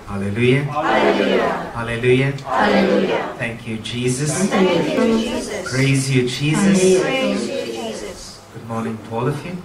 Hallelujah. Hallelujah. Hallelujah. Hallelujah. Thank you, Jesus. Thank you, Jesus. Praise you, Jesus. Praise you, Jesus. Good morning to all of you.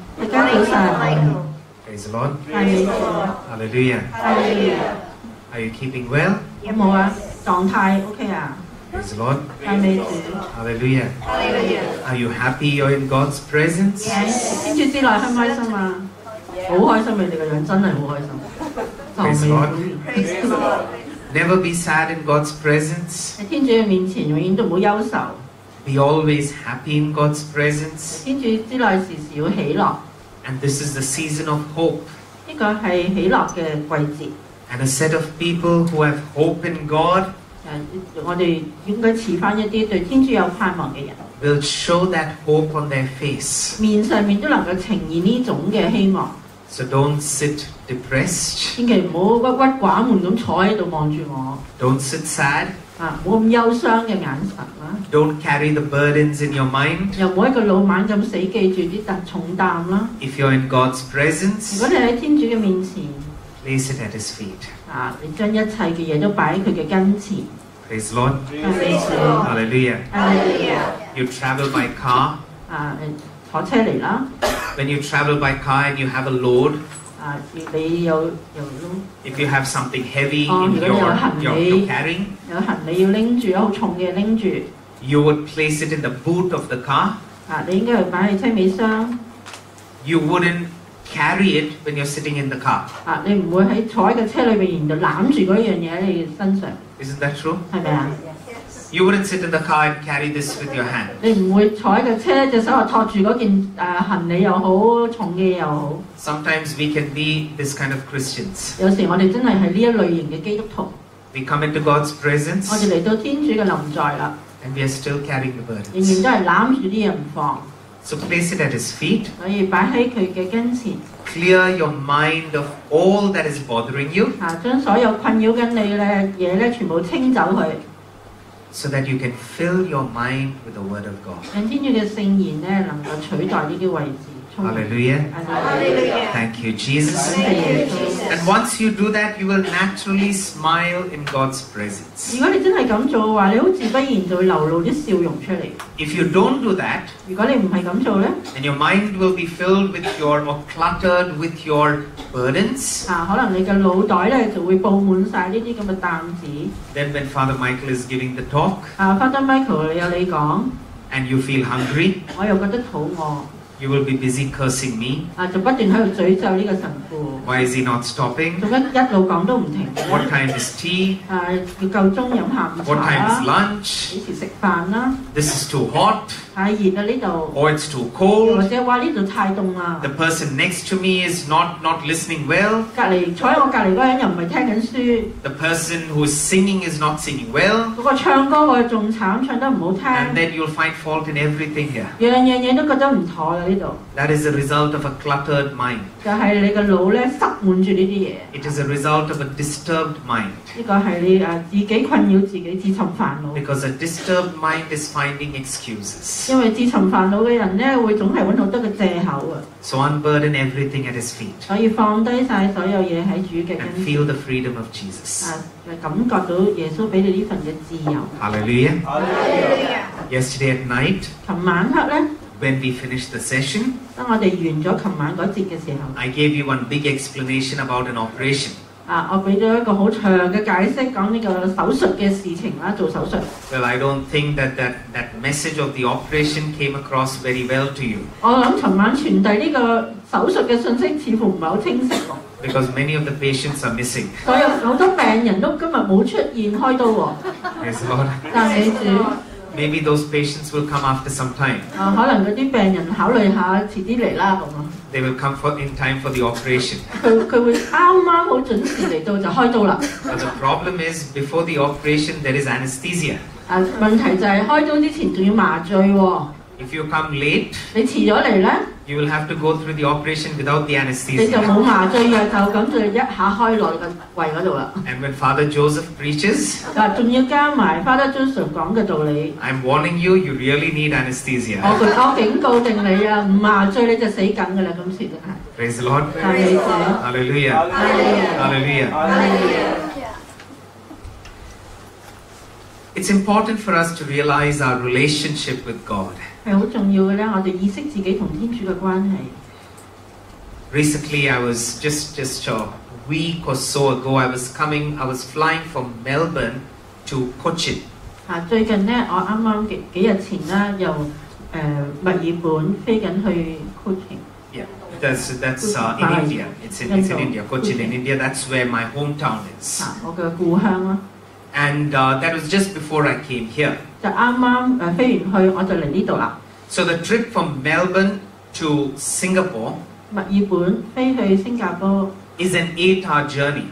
Michael. Praise the Lord. Praise the Lord. Hallelujah. Hallelujah. Are you keeping well? 有冇啊？狀態 OK 啊？ Praise the Lord. 讚美主。 Hallelujah. Hallelujah. Are you happy you're in God's presence? 天主之內開唔開心啊？好開心，你哋個樣真係好開心。 Praise the Lord. Praise the Lord. Never be sad in God's presence. 喺天主嘅面前，永遠都唔好憂愁。 Be always happy in God's presence. 天主之內時時要喜樂， And this is the season of hope. 呢個係喜樂嘅季節。 And a set of people who have hope in God 我哋應該似翻一啲對天主有盼望嘅人， will show that hope on their face. 面上面都能夠呈現呢種嘅希望。 So don't sit depressed. 千祈唔好鬱鬱寡悶咁坐喺度望住我， Don't sit sad. 冇咁憂傷嘅眼神啦， Don't carry the burdens in your mind. 又唔好一個老闆咁死記住啲重擔啦。 If you're in God's 如 presence, 果你喺天主嘅面前， place it at His feet. 你將一切嘅嘢都擺喺佢嘅跟前。 Praise the Lord. 讚美主， Hallelujah. Hallelujah. You travel by car. 坐車嚟啦， When you travel by car and you have a load, 你有 if you have something heavy Oh, in you're gonna you're carrying, 有行李要拎住，好重嘅拎住， you would place it in the boot of the car. 你應該係擺喺車尾箱。 You wouldn't carry it when you're sitting in the car. 你唔會喺坐喺個車裏邊然後攬住嗰樣嘢喺你身上， Isn't that true? 係咪啊？ You wouldn't sit in the car and carry this with your hand. 你唔會坐喺個車隻手托住嗰件行李又好，重嘅又好。 Sometimes we can be this kind of Christians. 有時我哋真係係呢一類型嘅基督徒， We come into God's 我 presence 哋嚟到天主嘅臨在啦， and we are still carrying the 仍然 burdens. 都係攬住啲嘢唔放， So place it at His feet. 所以擺喺佢嘅跟前， Clear your mind of all that is bothering you 將所有困擾緊你嘅嘢咧，全部清走佢， so that you can fill your mind with the Word of God. 讓天主嘅聖言咧能夠取代呢啲位置。 Hallelujah. Hallelujah. Thank you, Jesus. 感謝耶穌。 And once you do that, you will naturally smile in God's presence. 如果你真係咁做嘅話，你好自不然就會流露啲笑容出嚟。 If you don't do that, 如果你唔係咁做咧， then your mind will be filled with or cluttered with your burdens. 可能你嘅腦袋咧就會佈滿晒呢啲咁嘅擔子。 Then when Father Michael is giving the talk Father Michael 有你講， and you feel hungry, 我又覺得肚餓， you will be busy cursing me. 就不斷喺度詛咒呢個神父， Why is he not stopping? 做乜一路講都唔停嘅 What 咧？ time is tea? 要夠鐘飲下午 What 茶 time is 啦， lunch? 幾時食飯啦？ This is too hot 太熱啦呢度， or it's too 或 cold. 者話呢度太凍啦。 The person next to me is not listening well. 隔離坐喺我隔離嗰個人又唔係聽緊書， The person who's singing is not singing well. 嗰個唱歌個仲慘，唱得唔好 And 聽， then you'll find fault in everything here. 樣樣嘢都覺得唔妥啦呢度。 That is the result of a cluttered mind. 就係你個腦咧塞滿住呢啲嘢， It is a result of a disturbed mind. 呢個係你自己困擾自己，自尋煩惱。 Because a disturbed mind is finding excuses. 因為自尋煩惱嘅人咧，會總係揾好多嘅藉口啊， So unburden everything at His feet 所以放低晒所有嘢喺主嘅 and 跟前， feel the freedom of Jesus. 感覺到耶穌俾你呢份嘅自由。 Hallelujah. Hallelujah. Yesterday at night, 琴晚黑咧， when we finished the session, 當我哋完咗琴晚嗰節嘅時候， I gave you one big explanation about an operation. 我俾咗一個好長嘅解釋，講呢個手術嘅事情啦，做手術。 Well, I don't think that message of the operation came across very well to you. 我諗尋晚傳遞呢個手術嘅信息似乎唔係好清晰喎。 Because many of the patients are missing. 所有好多病人都今日冇出現開刀喎， Praise the Lord. 讚美主。 Maybe those patients will come after some time. 可能嗰啲病人考慮下遲啲嚟啦咁啊。 They will come in time for the operation. 佢會啱啱好準時嚟到就開刀啦。 But the problem is, before the operation, there is anesthesia. 問題就係開刀之前仲要麻醉喎。 If you come late, 你遲咗嚟咧， you will have to go through the operation without the 你就 anesthesia. 冇麻醉藥，就咁就一下開落個胃嗰度啦。 And when Father Joseph preaches, 嗱，仲要加埋 Father Joseph 講嘅道理。 I'm warning you, you really need anesthesia. 我警告定你啊，唔麻醉你就死緊㗎啦，今次真係。 Praise the Lord. 讚美主， Hallelujah. 哈利路 Hallelujah. It's important for us to realize our relationship with God. 係好重要嘅咧，我哋意識自己同天主嘅關係。 Recently, I was just a week or so ago, I was flying from Melbourne to Cochin. 最近咧，我啱啱幾日前啦，由墨爾本飛緊去 Cochin。 Yeah, that's in India. It's in India, Cochin in India. That's where my hometown is. 我嘅故鄉啦。 And that was just before I came here. 就啱啱飛完去，我就嚟呢度啦。 So the trip from Melbourne to Singapore 墨爾本飛去新加坡 is an 8-hour journey.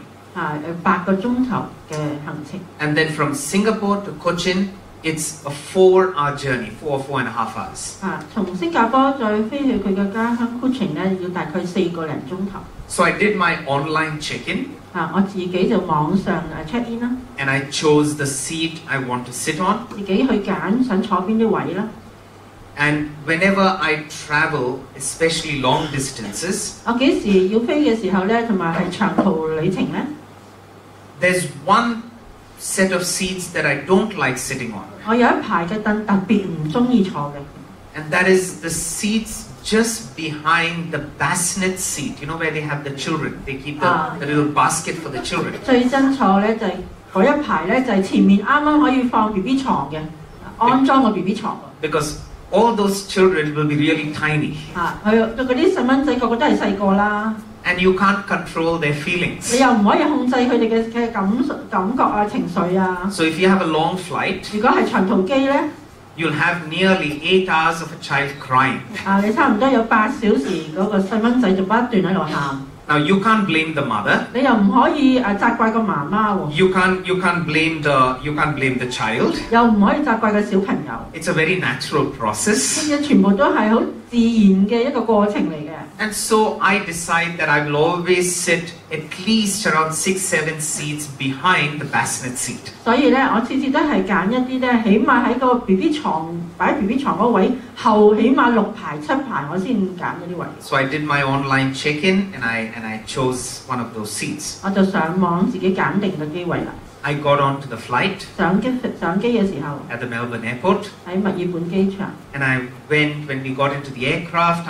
8個鐘頭嘅行程。 And then from Singapore to Cochin, it's a 4-hour journey, 4.5 hours. 從新加坡再飛去佢嘅家鄉 Cochin 咧，要大概4個零鐘頭。 So I did my online check-in. 我自己就網上check in 啦， And I chose the seat I want to sit on. 自己去揀想坐邊啲位啦。 And whenever I travel, especially long distances, 我幾時要飛嘅時候咧，同埋係長途旅程咧， there's one set of seats that I don't like sitting on. 我有一排嘅凳特別唔中意坐嘅， And that is the seats just behind the bassinet seat, you know, where they have the children. They keep the little basket for the children. 最憎坐咧就係嗰一排咧就係前面啱啱可以放 BB 床嘅，安裝個 BB 床。 Because all those children will be really tiny. 佢嗰啲細蚊仔個個都係細個啦， And you can't control their feelings. 你又唔可以控制佢哋嘅感覺啊、情緒啊。 So if you have a long flight, 如果係長途機咧， you'll have nearly 8 hours of a child crying. 你差唔多有8小時嗰個細蚊仔就不斷喺度喊。 Now you can't blame the mother. 你又唔可以責怪個媽媽喎， You can't blame the child. 又唔可以責怪個小朋友。 It's a very natural 呢 process. 啲全部都係好自然嘅一個過程嚟嘅。 And so I decide that I will always sit at least around 6-7 seats behind the bassinet seat. 所以咧，我次次都係揀一啲咧，起碼喺個 BB 床擺 BB 床嗰位後，起碼6排7排，我先揀嗰啲位。 So I did my online check-in and I chose one of those seats. 我就上網自己揀定個機位啦。 I got onto the flight 上機嘅時候 at the Melbourne airport, 喺墨爾本機場， and when we got into the aircraft,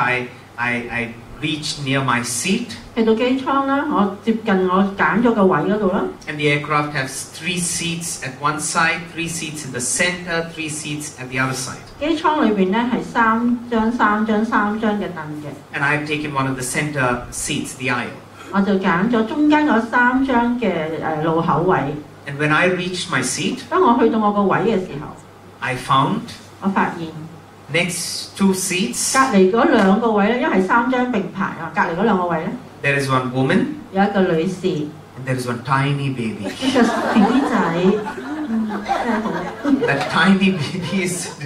I reached near my seat, 去到機艙啦，我接近我揀咗個位嗰度啦。 and the aircraft has 3 seats at one side, 3 seats in the center, 3 seats at the other side. 機艙裏邊咧係3張嘅凳嘅， And I had taken one of the center seats, the aisle. 我就揀咗中間嗰3張嘅路口位。 And when I reached my seat, 當我去到我個位嘅時候， I found 我發現 next 2 seats, 隔離嗰2個位咧，因為係3張並排啊，隔離嗰2個位咧 there is one woman 有一個女士， and there is one tiny baby. 一個 BB 仔，真係好。 That tiny baby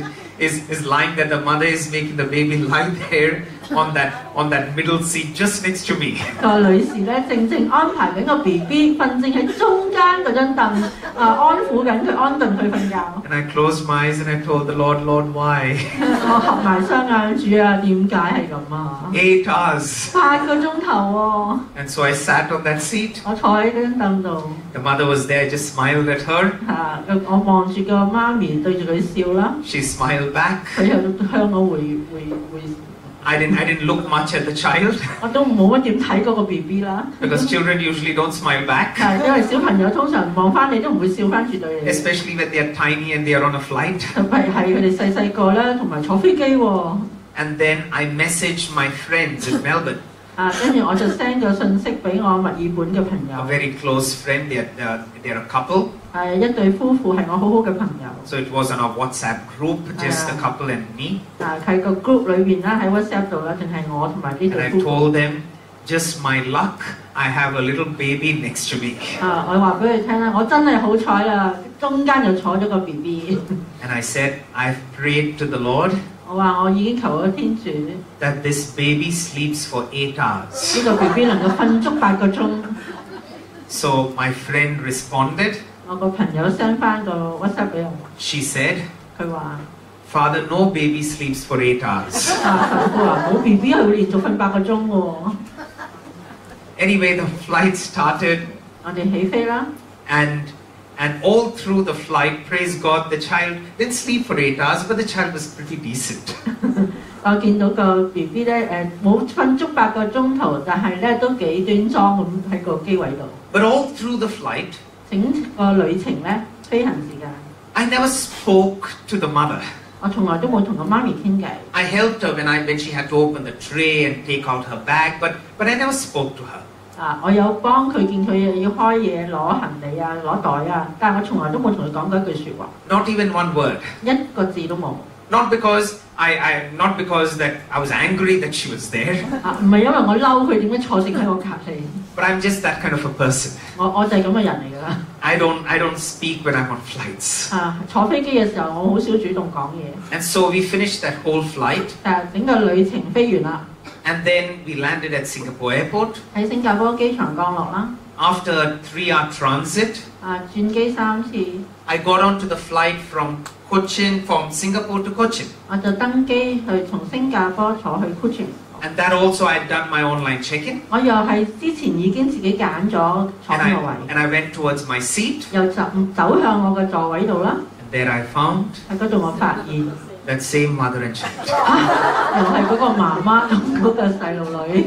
is lying there. The mother is making the baby lie there on that middle seat just next to me. 個女士咧正安排緊個 BB 瞓正喺中間嗰張凳，安撫緊佢，安頓佢瞓覺。 And I closed my eyes and I told the Lord, Lord, why? 我合埋雙眼，主啊，點解係咁啊？ 8 hours. 8個鐘頭喎， And so I sat on that seat. 我坐喺張凳度， The mother was there, just smiled at her. 我望住個媽咪對住佢笑啦， She smiled back. 佢又向我回。 I didn't look much at the child 我都冇乜點睇嗰個 BB 啦， because children usually don't smile back, 因為小朋友通常望翻你都唔會笑翻住對你， especially when they are tiny and they are on a flight. 特別係佢哋細個啦，同埋坐飛機喎。 And then I messaged my friends in Melbourne, 跟住我就 send 咗信息俾我墨爾本嘅朋 a 友， very close friend. They're a couple. 一對夫婦係我好好嘅朋友。 So it was on a WhatsApp group, just a couple and me. 喺個 group 裏邊啦，喺 WhatsApp 度啦，淨係我同埋呢 And 對 I 夫婦。 told them, just my luck, I have a little baby next to me. 我話俾佢聽啦，我真係好彩啦，中間就坐咗個 BB。 And I said, I've prayed to the Lord 我我話我已經求咗天主， that this baby sleeps for 8 hours. 呢個 BB 能夠瞓足8個鐘。 So my friend responded. 我個朋友 send 翻個 WhatsApp 俾我， She said, 佢話 Father, no baby sleeps for 8 hours. 神父話冇 BB 係會連續瞓8個鐘喎。 Anyway, the flight started, 我哋起飛啦， and all through the flight, praise God, the child didn't sleep for 8 hours, but the child was pretty decent. 我見到個 BB 咧冇瞓足8個鐘頭，但係咧都幾端莊咁喺個機位度。 But all through the flight, 整個旅程咧飛行時間， I never spoke to the mother. 我從來都冇同個媽咪傾偈。 I helped her when she had to open the tray and take out her bag, but I never spoke to her. 我有幫佢，見佢要開嘢攞行李啊、攞袋啊，但係我從來都冇同佢講過一句説話， Not even one word. 一個字都冇。 Not because not because that I was angry that she was there, 唔係因為我嬲佢點解坐正喺我隔離， but I'm just that kind of a person. 我就係咁嘅人嚟㗎啦。 I don't speak when I'm on flights. 坐飛機嘅時候，我好少主動講嘢。 And so we finished that whole flight, 但係整個旅程飛完啦， and then we landed at Singapore airport. 喺新加坡機場降落啦。 After a 3-hour transit, 轉機3次， I got onto the flight from Singapore to Cochin. 我就登機去從新加坡坐去 Cochin。 And that also I'd done my online check-in. 我又係之前已經自己揀咗坐邊個位， And I went towards my seat, 又走向我嘅座位度啦。 and there I found 喺嗰度我發現， that same mother and child. 又係嗰個媽媽同嗰個細路女。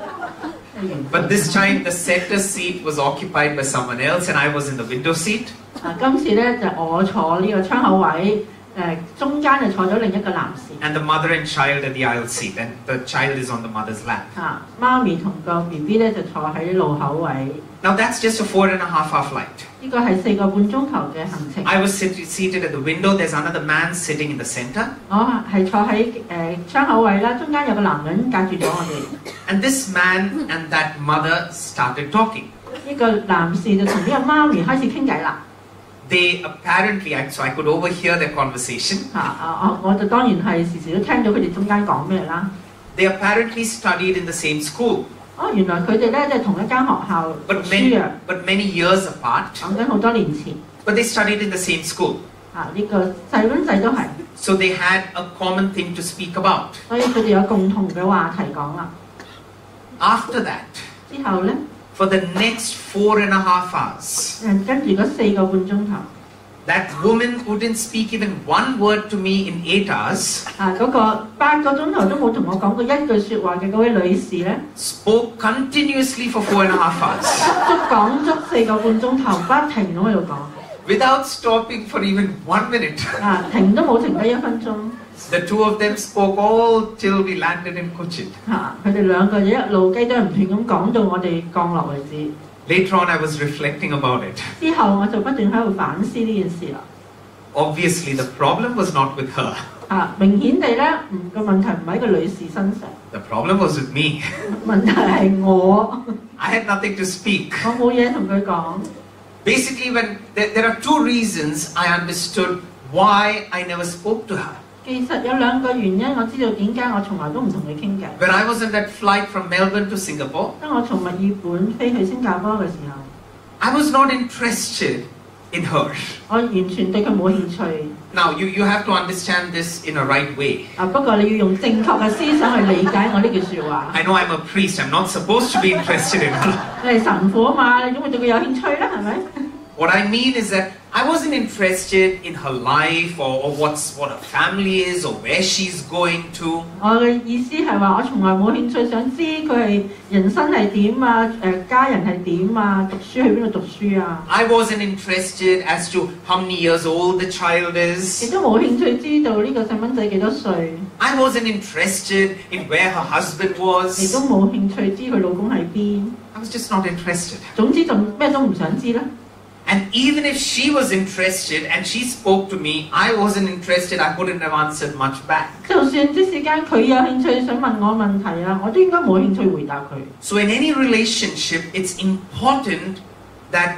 But this time the center seat was occupied by someone else, and I was in the window seat. 今次咧就我坐呢個窗口位，中間就坐咗另一個男士。 And the mother and child at the aisle seat, and the child is on the mother's lap. 媽咪同個 BB 咧就坐喺路口位。 Now that's just a 4.5-hour flight. 呢個係4個半鐘頭嘅行程。 I was seated at the window. There's another man sitting in the center. 我係坐喺窗口位啦，中間有個男人隔住咗我哋。 And this man and that mother started talking. 呢個男士就同呢個媽咪開始傾偈啦。 They apparently, so I could overhear their conversation. 我就當然係時時都聽到佢哋中間講咩啦。 They apparently studied in the same school. 原來佢哋咧即係同一間學校讀書啊。 But many years apart. 講緊好多年前。 But they studied in the same school. 呢個細蚊仔都係。 So they had a common thing to speak about. 所以佢哋有共同嘅話題講啦。 After that, 之後咧 for the next 4.5 hours, 跟住嗰4個半鐘頭， that woman who didn't speak even one word to me in 8 hours, 嗰個8個鐘頭都冇同我講過一句説話嘅嗰位女士咧， spoke continuously for 4.5 hours, 講足4個半鐘頭，不停咁喺度講， without stopping for even 1 minute. 停都冇停過1分鐘。 The two of them spoke all till we landed in Cochin. 佢哋兩個一路雞都唔斷咁講到我哋降落為止。 Later on, I was reflecting about it. 之後我就不斷喺度反思呢件事啦。 Obviously, the problem was not with her. 明顯地咧，個問題唔喺個女士身上， The problem was with me. 問題係我， I had nothing to speak. 我冇嘢同佢講。 Basically, when there are 2 reasons I understood why I never spoke to her. 其實有2個原因，我知道點解我從來都唔同佢傾偈。 When I was on that flight from Melbourne to Singapore, 當我從墨爾本飛去新加坡嘅時候， I was not interested in her. 我完全對佢冇興趣。 Now, you have to understand this in a right way. 不過你要用正確嘅思想去理解我呢句説話。 I know I'm a priest. I'm not supposed to be interested in her. 你係神父啊嘛，你點會對佢有興趣咧？係咪？ What I mean is that I wasn't interested in her life or what her family is or where she's going to. 我嘅意思係話，我從來冇興趣想知佢係人生係點啊，家人係點啊，讀書去邊度讀書啊。 I wasn't interested as to how many years old the child 亦 is. 都冇興趣知道呢個細蚊仔幾多歲， I wasn't interested in where her husband 亦 was. 都冇興趣知佢老公喺邊。 I was just not interested. 總之就咩都唔想知啦。 And even if she was interested and she spoke to me, I wasn't interested. I wouldn't have answered much back. 就算即時間佢有興趣想問我問題啊，我都應該冇興趣回答佢。 So in any relationship, it's important that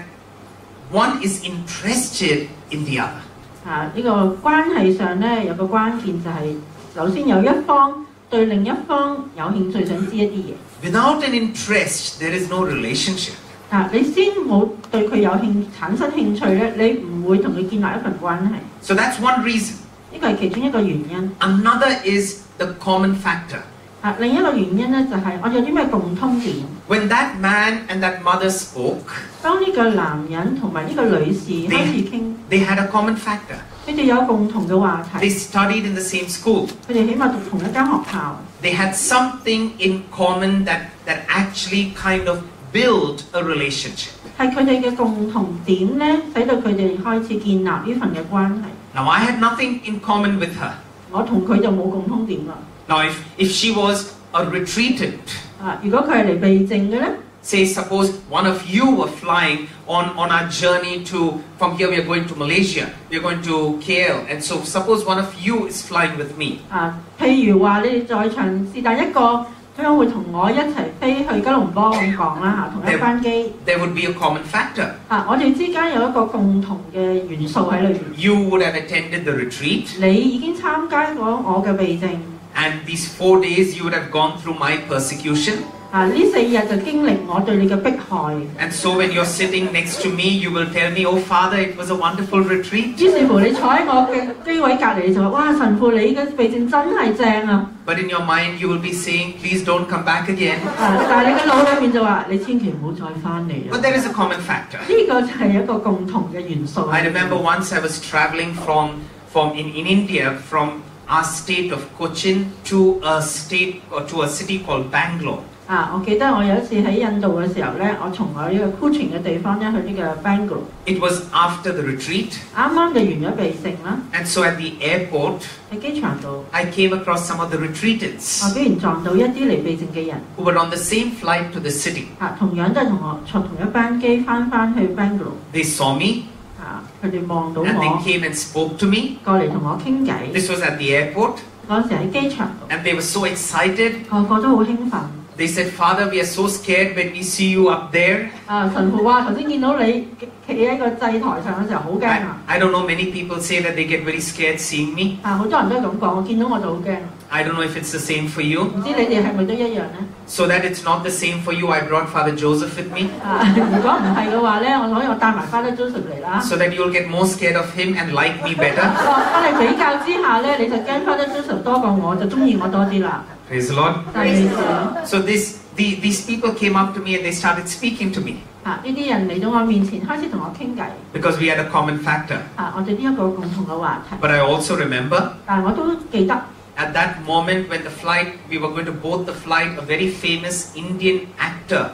one is interested in the other. 呢個關係上咧有個關鍵就係首先有一方對另一方有興趣，想知一啲嘢。 Without an interest, there is no relationship. 你先冇對佢產生興趣咧，你唔會同佢建立一份關係。 So that's one reason. 呢個係其中一個原因。 Another is the common factor. 另一個原因咧就係我哋有啲咩共通點。 When that man and that mother spoke, 當呢個男人同埋呢個女士開始傾， they had a common factor. 佢哋有共同嘅話 They 題， studied in the same school. 佢哋起碼讀同一間學校， They had something in common that actually kind of built a relationship. 係佢哋嘅共同點咧，使到佢哋開始建立呢份嘅關係。 Now, I had nothing in common with her. 我同佢就冇共通點啦。 Now, if she was a retreatant, 如果佢係嚟避靜嘅咧， say suppose one of you were flying on our journey from here we are going to Malaysia, we are going to KL, and so suppose one of you is flying with me. 譬如話你哋在場是但一個將會同我一齊飛去吉隆坡咁講啦嚇，同一班機。 There would be a common factor. 我哋之間有一個共同嘅元素喺裏邊。 You would have attended the retreat, 你已經參加過我嘅避靜。 and these 4 days you would have gone through my persecution. 呢4日就經歷我對你嘅迫害。 And so when you're sitting next to me, you will tell me, "Oh Father, it was a wonderful retreat." 於是乎你坐喺我嘅機位隔離，你就話：哇，神父你嘅避靜真係正啊！ But in your mind, you will be saying, "Please don't come back again." 但係你嘅腦裏面就話：你千祈唔好再翻嚟啊！ But there is a common factor. 呢個就係一個共同嘅元素。 I remember once I was traveling in India from our state of Cochin to a city called Bangalore. 我記得我有一次喺印度嘅時候咧，我從我呢個 Cochin 嘅地方咧去呢個 Bangalore。 It was after the retreat, 啱啱就完咗避靜啦， and so at the airport, 喺機場度， I came across some of the retreatants 我竟然撞到一啲嚟避靜嘅人， who were on the same flight to the city. 同樣都係同我坐同一班機翻去 Bangalore。 They saw me, 佢哋望到 and they 我， came and spoke to me. 過嚟同我傾偈。 This was at the airport, 嗰時喺機場度， and they were so excited. 個個都好興奮。 They said, "Father, we are so scared when we see you up there." 神父話：頭先見到你企喺個祭台上嘅時候好驚啊！ I don't know, many people say that they get very scared seeing me. 好多人都係咁講，我見到我就好驚。 I don't know if it's the same for you. 唔知你哋係咪都一樣呢？ So that it's not the same for you, I brought Father Joseph with me. 如果唔係嘅話咧，我帶埋 Father Joseph 嚟啦。 So that you'll get more scared of him and like me better. 當你比較之下咧，你就驚 Father Joseph 多過我，就中意我多啲啦。 Praise the Lord. 但係呢 So these people came up to me and they started speaking to me 啲人嚟到我面前，開始同我傾偈。 because we had a common factor. 我哋呢一個共同嘅話題。 But I also remember 但係我都記得 at that moment when we were going to board the flight, a very famous Indian actor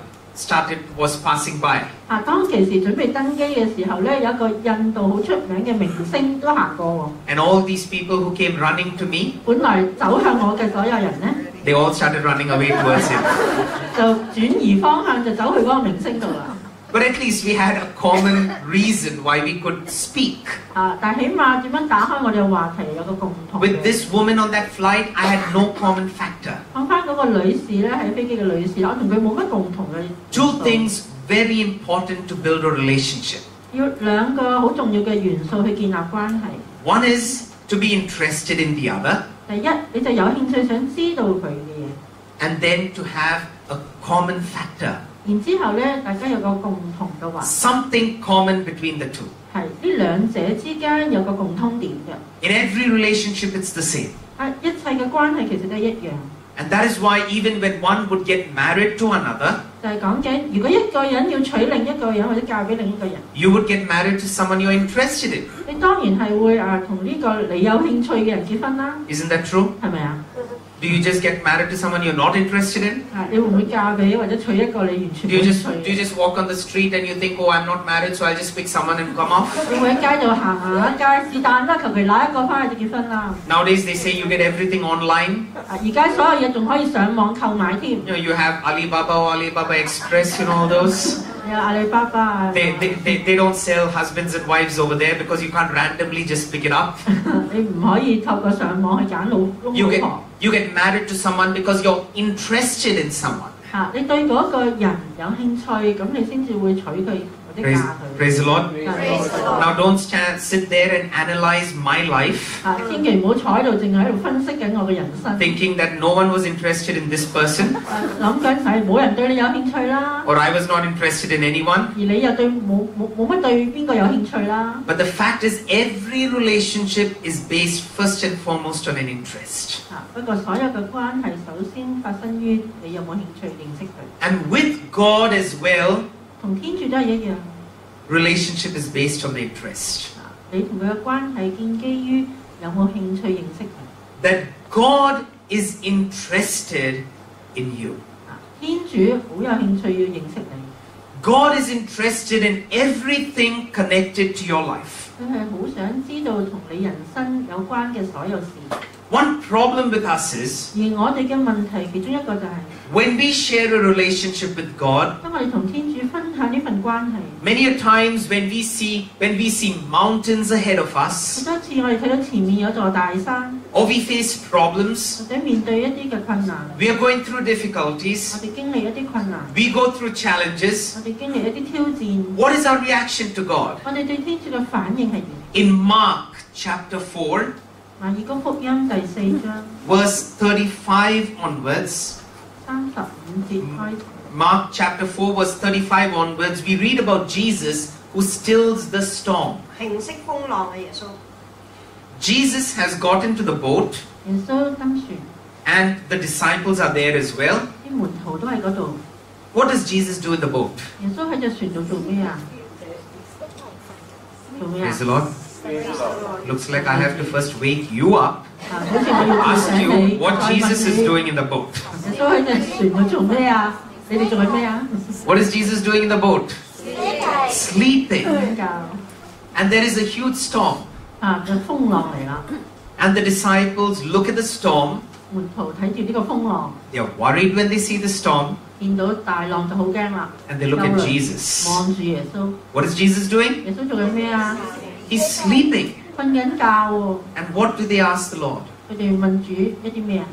was passing by. 當其時準備登機嘅時候咧，有一個印度好出名嘅明星都行過喎。 And all these people who came running to me, 本來走向我嘅所有人咧， they all started running away towards him. 就轉移方向就走去嗰個明星度啦。 But at least we had a common reason why we could speak. 但係起碼點樣打開我哋嘅話題有個共同嘅。 With this woman on that flight, I had no common factor. 講翻嗰個女士咧，喺飛機嘅女士，我同佢冇乜共同嘅元素。 Two things very important to build a relationship. 要兩個好重要嘅元素去建立關係。 One is to be interested in the other, 第一，你就有興趣想知道佢嘅嘢。 and then to have a common factor. 然之後咧，大家有個共同嘅話， Something common between the two. 係呢兩者之間有個共通點嘅。 In every relationship, it's the same. 一切嘅關係其實都一樣。 And that is why even when one would get married to another, 就係講緊，如果一個人要娶另一個人或者嫁俾另一個人， you would get married to someone you're interested in. 你當然係會同呢個你有興趣嘅人結婚啦， Isn't that true? 係咪啊？ Do you just get married to someone you're not interested in? 你會唔會嫁俾或者娶一個你完全 Do you 冇興 just 趣 do you 嘅？ just walk on the street and you think, oh, I'm not married, so I'll just pick someone and come off? 你會喺街度行下街，是但啦，求其揦一個翻去就結婚啦。 Nowadays they say you get everything online. 而家所有嘢仲可以上網購買添， You have Alibaba or Alibaba Express, all those. 有阿里巴巴啊， They don't sell husbands and wives over there because you can't randomly just pick it up. 你唔可以透過上網去揀老公 You 老 get 婆。 you get married to someone because you're interested in someone. 你對嗰個人有興趣，咁你先至會娶佢或者嫁佢。 Praise the Lord. Praise the Lord. Now don't sit there and analyze my life, 千祈唔好坐喺度，淨係喺度分析緊我嘅人生。 thinking that no one was interested in this person, 諗緊係冇人對你有興趣啦， or I was not interested in anyone. 而你又對冇乜對邊個有興趣啦。 But the fact is, every relationship is based first and foremost on an interest. 不過所有嘅關係首先發生於你有冇興趣認識佢， And with God as well, 同天主都係一樣。 relationship is based on the interest. 你同佢嘅關係建基於有冇興趣認識佢。 That God is interested in you. 天主好有興趣要認識你， God is interested in everything connected to your life. 佢係好想知道同你人生有關嘅所有事。 One problem with us is, 而我哋嘅問題其中一個就係、 when we share a relationship with God, 當我哋同天主分享呢份關係， many a times when we see mountains ahead of 好 us, 多次我哋睇到前面有座大山， or we face problems, 或者面對一啲嘅困難， we are going through 我 difficulties, 哋經歷一啲困難， we go through challenges. 我哋經歷一啲挑戰， What is our reaction to God? 我哋對天主嘅反應係點？ In Mark chapter 4, 馬爾谷福音第4章 verse 35 onwards, 35節開始。 Mark chapter 4, verse 35 onwards, we read about Jesus who stills the storm. 平息風浪嘅耶穌， Jesus has got into the boat, 耶穌登船， and the disciples are there as well. 啲門徒都喺嗰度。 What does Jesus do in the boat? 耶穌喺隻船度做咩啊？做咩啊 Praise？the Lord. Looks like I have to first wake you up, 好似我要叫 ask 醒 you 你， what 再 Jesus 問 is 你。 doing in the boat. 耶穌喺隻船度做咩啊？你哋做緊咩啊？ What is Jesus doing in the boat? Sleeping. 瞓覺。 And there is a huge storm. 就風浪嚟啦。 And the disciples look at the storm. 門徒睇住呢個風浪， They are worried when they see the storm. 見到大浪就好驚啦。 And they look at 憂慮 Jesus. 望住耶穌。 What is Jesus doing? 耶穌做緊咩啊？ He's sleeping. 瞓緊覺喎。 And what do they ask the Lord? 佢哋問主一啲咩啊？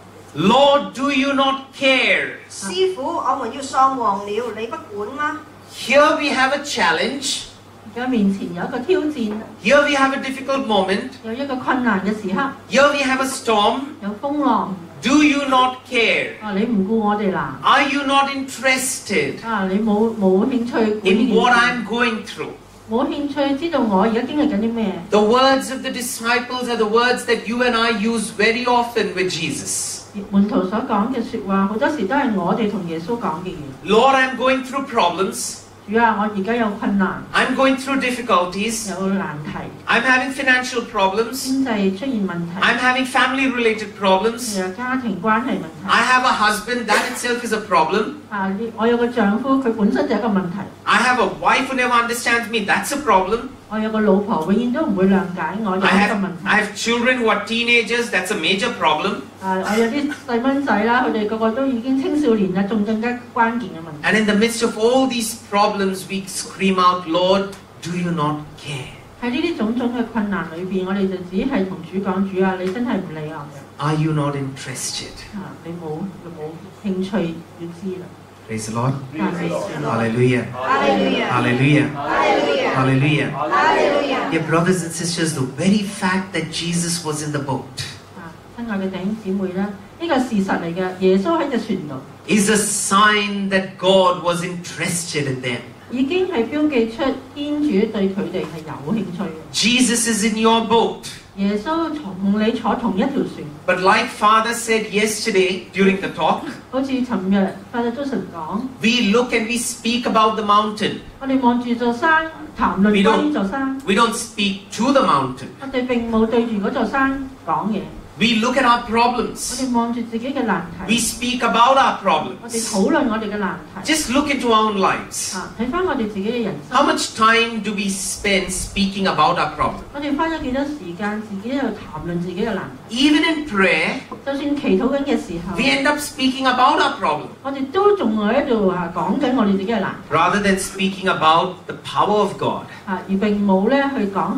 Lord, do you not care? 師傅，我們要喪亡了，你不管嗎？ Here we have a challenge. 而家面前有一個挑戰， Here we have a difficult moment. 有一個困難嘅時刻， Here we have a storm. 有風浪。 Do you not care? 你唔顧我哋啦。 Are you not interested 你冇興趣管呢 in 件 what 事 I'm going through? 冇興趣知道我而家經歷緊啲咩。 The words of the disciples are the words that you and I use very often with Jesus. 門徒所講嘅説話，好多時都係我哋同耶穌講嘅嘢。 Lord, I'm going through problems. 主啊，我而家有困難， I'm going through difficulties. 有難題， I'm having financial problems. 經濟出現問題， I'm having family related problems. 有家庭關係問題。 I have a husband, that itself is a problem. 我有個丈夫，佢本身就係一個問題。 I have a wife who never understands me, that's a problem. 我有個老婆，永遠都唔會諒解我，有 I 一個 have, 問 I 題。 have children who are teenagers, that's a major problem. 我有啲細蚊仔啦，佢哋個個都已經青少年啦，仲更加關鍵嘅問題。 And in the midst of all these problems, we scream out, Lord, do you not care? 喺呢啲種種嘅困難裏邊，我哋就只係同主講：主啊，你真係唔理我嘅。 Are you not interested? 你冇興趣要知啦。 Praise the Lord. 但係主 Hallelujah. 哈利路亞， Hallelujah. 哈利路亞， Hallelujah. 哈利路亞。 Dear brothers and sisters, the very fact that Jesus was in the boat 親愛嘅弟兄姊妹咧，呢個事實嚟嘅。耶穌喺隻船度， is a sign that God was interested in them. 已經係標記出天主對佢哋係有興趣嘅。 Jesus is in your boat. 耶穌同你坐同一條船， But like Father said yesterday during the talk, 好似尋日Father Joseph講， we look and we speak about the mountain. 我哋望住座山，談論關於座山， We don't speak to the mountain. 我哋並冇對住嗰座山講嘢， We look at our 我 problems. 哋望住自己嘅難 We 題， speak about our 我哋 problems. 討論我哋嘅難題。 Just look into our own lives. 睇翻我哋自己嘅人 How 生， much time do we spend speaking about our problems? 我哋花咗幾多時間自己喺度談論自己嘅難題。 Even in prayer, 就算祈禱緊嘅時候， we end up speaking about our problems 我哋都仲喺度講緊我哋自己嘅難題， rather than speaking about the power of God. 而並冇咧去講下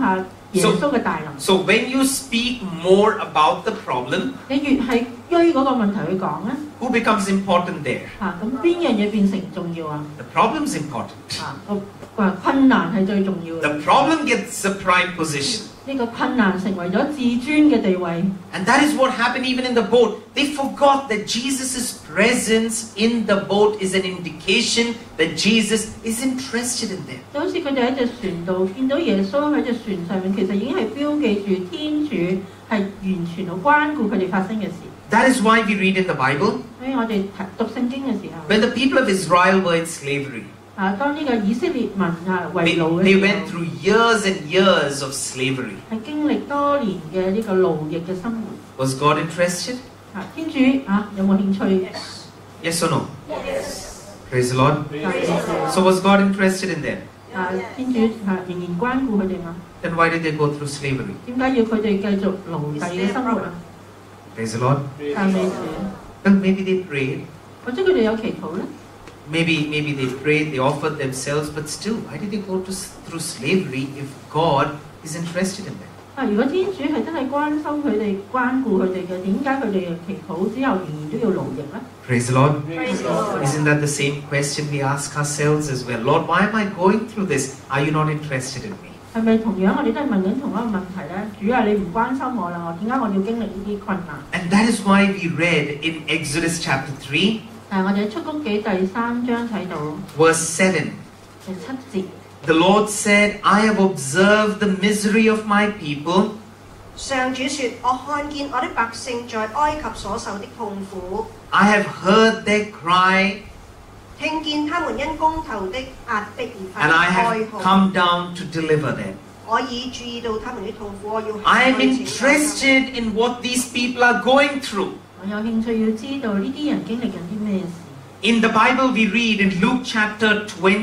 耶穌嘅大能。 So when you speak more about the problem, 你越係追嗰個問題去講咧， who becomes important there? 咁邊樣嘢變成重要啊？ The problem's important. 個困難係最重要嘅。 The problem gets the prime position. 呢個困難成為咗至尊嘅地位。 And that is what happened even in the boat. They forgot that Jesus' presence in the boat is an indication that Jesus is interested in them. 就好似佢哋喺隻船度見到耶穌喺隻船上面，其實已經係標記住天主係完全好關顧佢哋發生嘅事。 That is why we read in the Bible, 所以我哋讀聖經嘅時候， when the people of Israel were in slavery, 當呢個以色列民為奴嘅 they 時 went 候， through years and years of slavery. 係經歷多年嘅呢個奴役嘅生活。 Was God interested? 天主有冇興趣？ Yes or no? Praise the Lord. 係 So was God interested in them? 天主仍然關顧佢哋嘛？ Then why did they go through slavery? 點解要佢哋繼續奴隸嘅生活啊？ Praise the Lord. 讚美主。 Well, maybe they prayed. 或者佢哋有祈禱咧？ Maybe they prayed, they offered themselves, but still, why did they go through slavery if God is interested in them? 如果天主係真係關心佢哋、關顧佢哋嘅，點解佢哋嘅祈禱之後仍然都要奴役咧？ Praise the Lord. Isn't that the same question we ask ourselves as well? Lord, why am I going through this? Are you not interested in me? 係咪同樣我哋都係問緊同一個問題咧？主啊，你唔關心我啦，點解我要經歷呢啲困難？ And that is why we read in Exodus chapter 3, 但係我哋喺出谷記第3章睇到 verse 7. 第7節。 The Lord said, I have observed the misery of my people. 上主說：我看見我的百姓在埃及所受的痛苦， I have heard their cry, 聽見他們因公頭的壓迫而發 and 出 I 哀 have 號。 come down to deliver them. 我已注意到他們的痛苦，我要 I am 開始救他們 interested in what these people are going through. 我有興趣要知道呢啲人經歷緊啲咩事。 In the Bible, we read in Luke chapter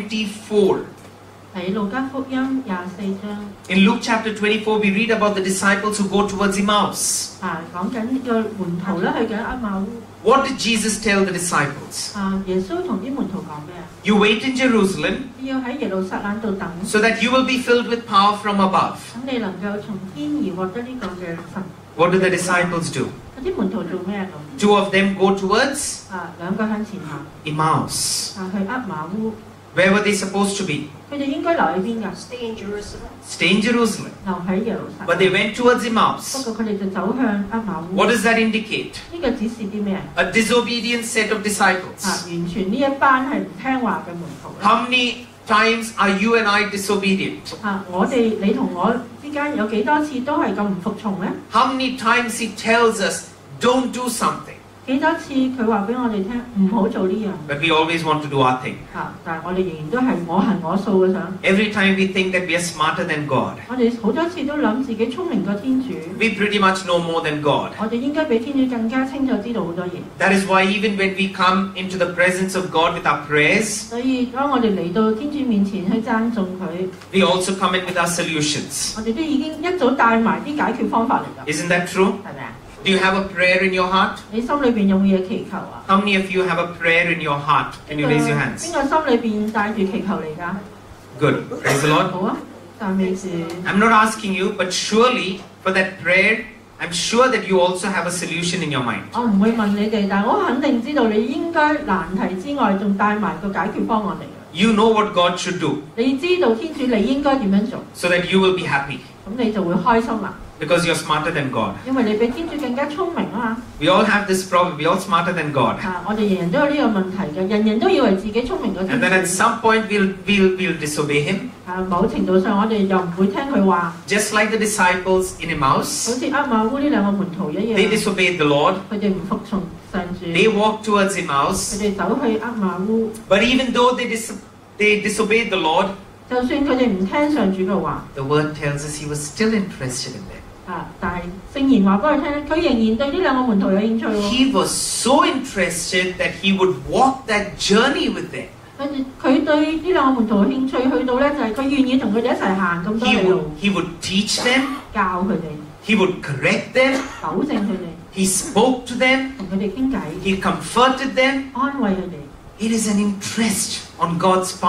24. 喺路加福音24章 In Luke chapter 24, we read about the disciples who go towards Emmaus. 講緊呢個門徒咧去緊阿馬烏。 What did Jesus tell the disciples? 耶穌同啲門徒講咩啊？ You wait in Jerusalem 你要喺耶路撒冷度等， so that you will be filled with power from above. 咁你能夠從天而獲得呢個嘅神。 What do the disciples do? 嗰啲門徒做咩咁 ？Two of them go towards 兩個向前行 Emmaus. 去厄馬烏。 Where were they supposed to be? 佢哋應該留喺邊㗎？ Stay in Jerusalem. Stay in Jerusalem. 留喺耶路撒 But 冷。 they went towards 不 Emmaus. 過佢哋就走向厄馬烏。 What does that indicate? 呢個指示啲咩啊？ A disobedient set of disciples. 完全呢一班係唔聽話嘅門徒。 How many times are you and I disobedient? 我哋你同我之間有幾多次都係咁唔服從咧？ How many times he tells us, don't do something, 幾多次佢話俾我哋聽唔好做呢樣， but we always want to do our thing. 但係我哋仍然都係我行我素嘅想。 Every time we think that we are smarter than God. 我哋好多次都諗自己聰明過天主， We pretty much know more than God. 我哋應該比天主更加清楚知道好多嘢。 That is why even when we come into the presence of God with our prayers, 所以當我哋嚟到天主面前去讚頌佢， we also come in with our solutions. 我哋都已經一早帶埋啲解決方法嚟㗎， Isn't that true? 係咪啊？ Do you have a prayer in your heart? 你心裏邊有冇嘢祈求啊？ How many of you have a prayer in your heart? Can you raise your 邊 hands? 個心裏邊帶住祈求嚟㗎？ Good. Praise the Lord. 好啊，讚美主。 I'm not asking you, but surely for that prayer, I'm sure that you also have a solution in your mind. 我唔會問你哋，但係我肯定知道你應該難題之外，仲帶埋個解決方案嚟嘅。 You know what God should do 你知道天主你應該點樣做， so that you will be happy 咁你就會開心啦， because you're smarter than God. 因為你比天主更加聰明啊嘛。 We all have this problem. We're all smarter than God. 我哋人人都有呢個問題嘅，人人都以為自己聰明過 And 天 then at 主。 some point we'll disobey Him. 某程度上我哋又唔會聽佢話， Just like the disciples in 好 Emmaus, 似厄馬烏呢兩個門徒一 they 樣， disobeyed the Lord. 佢哋唔服從上主， They 佢 walked towards Emmaus. 哋走去厄馬烏。 But even though they disobeyed the Lord, 就算佢哋唔聽上主嘅話， the word tells us He was still interested in them. 但係聖言話俾佢聽，佢仍然對呢兩個門徒有興趣喎。 He was so interested that He would walk that journey with them. 佢對呢兩個門徒嘅興趣去到咧，就係佢願意同佢哋一齊行咁多嘅路， He would teach them. 教佢哋， He would correct them. 糾正佢哋， He spoke to them. 同佢哋傾偈， He comforted them. 安慰佢哋。 It is an interest on God's part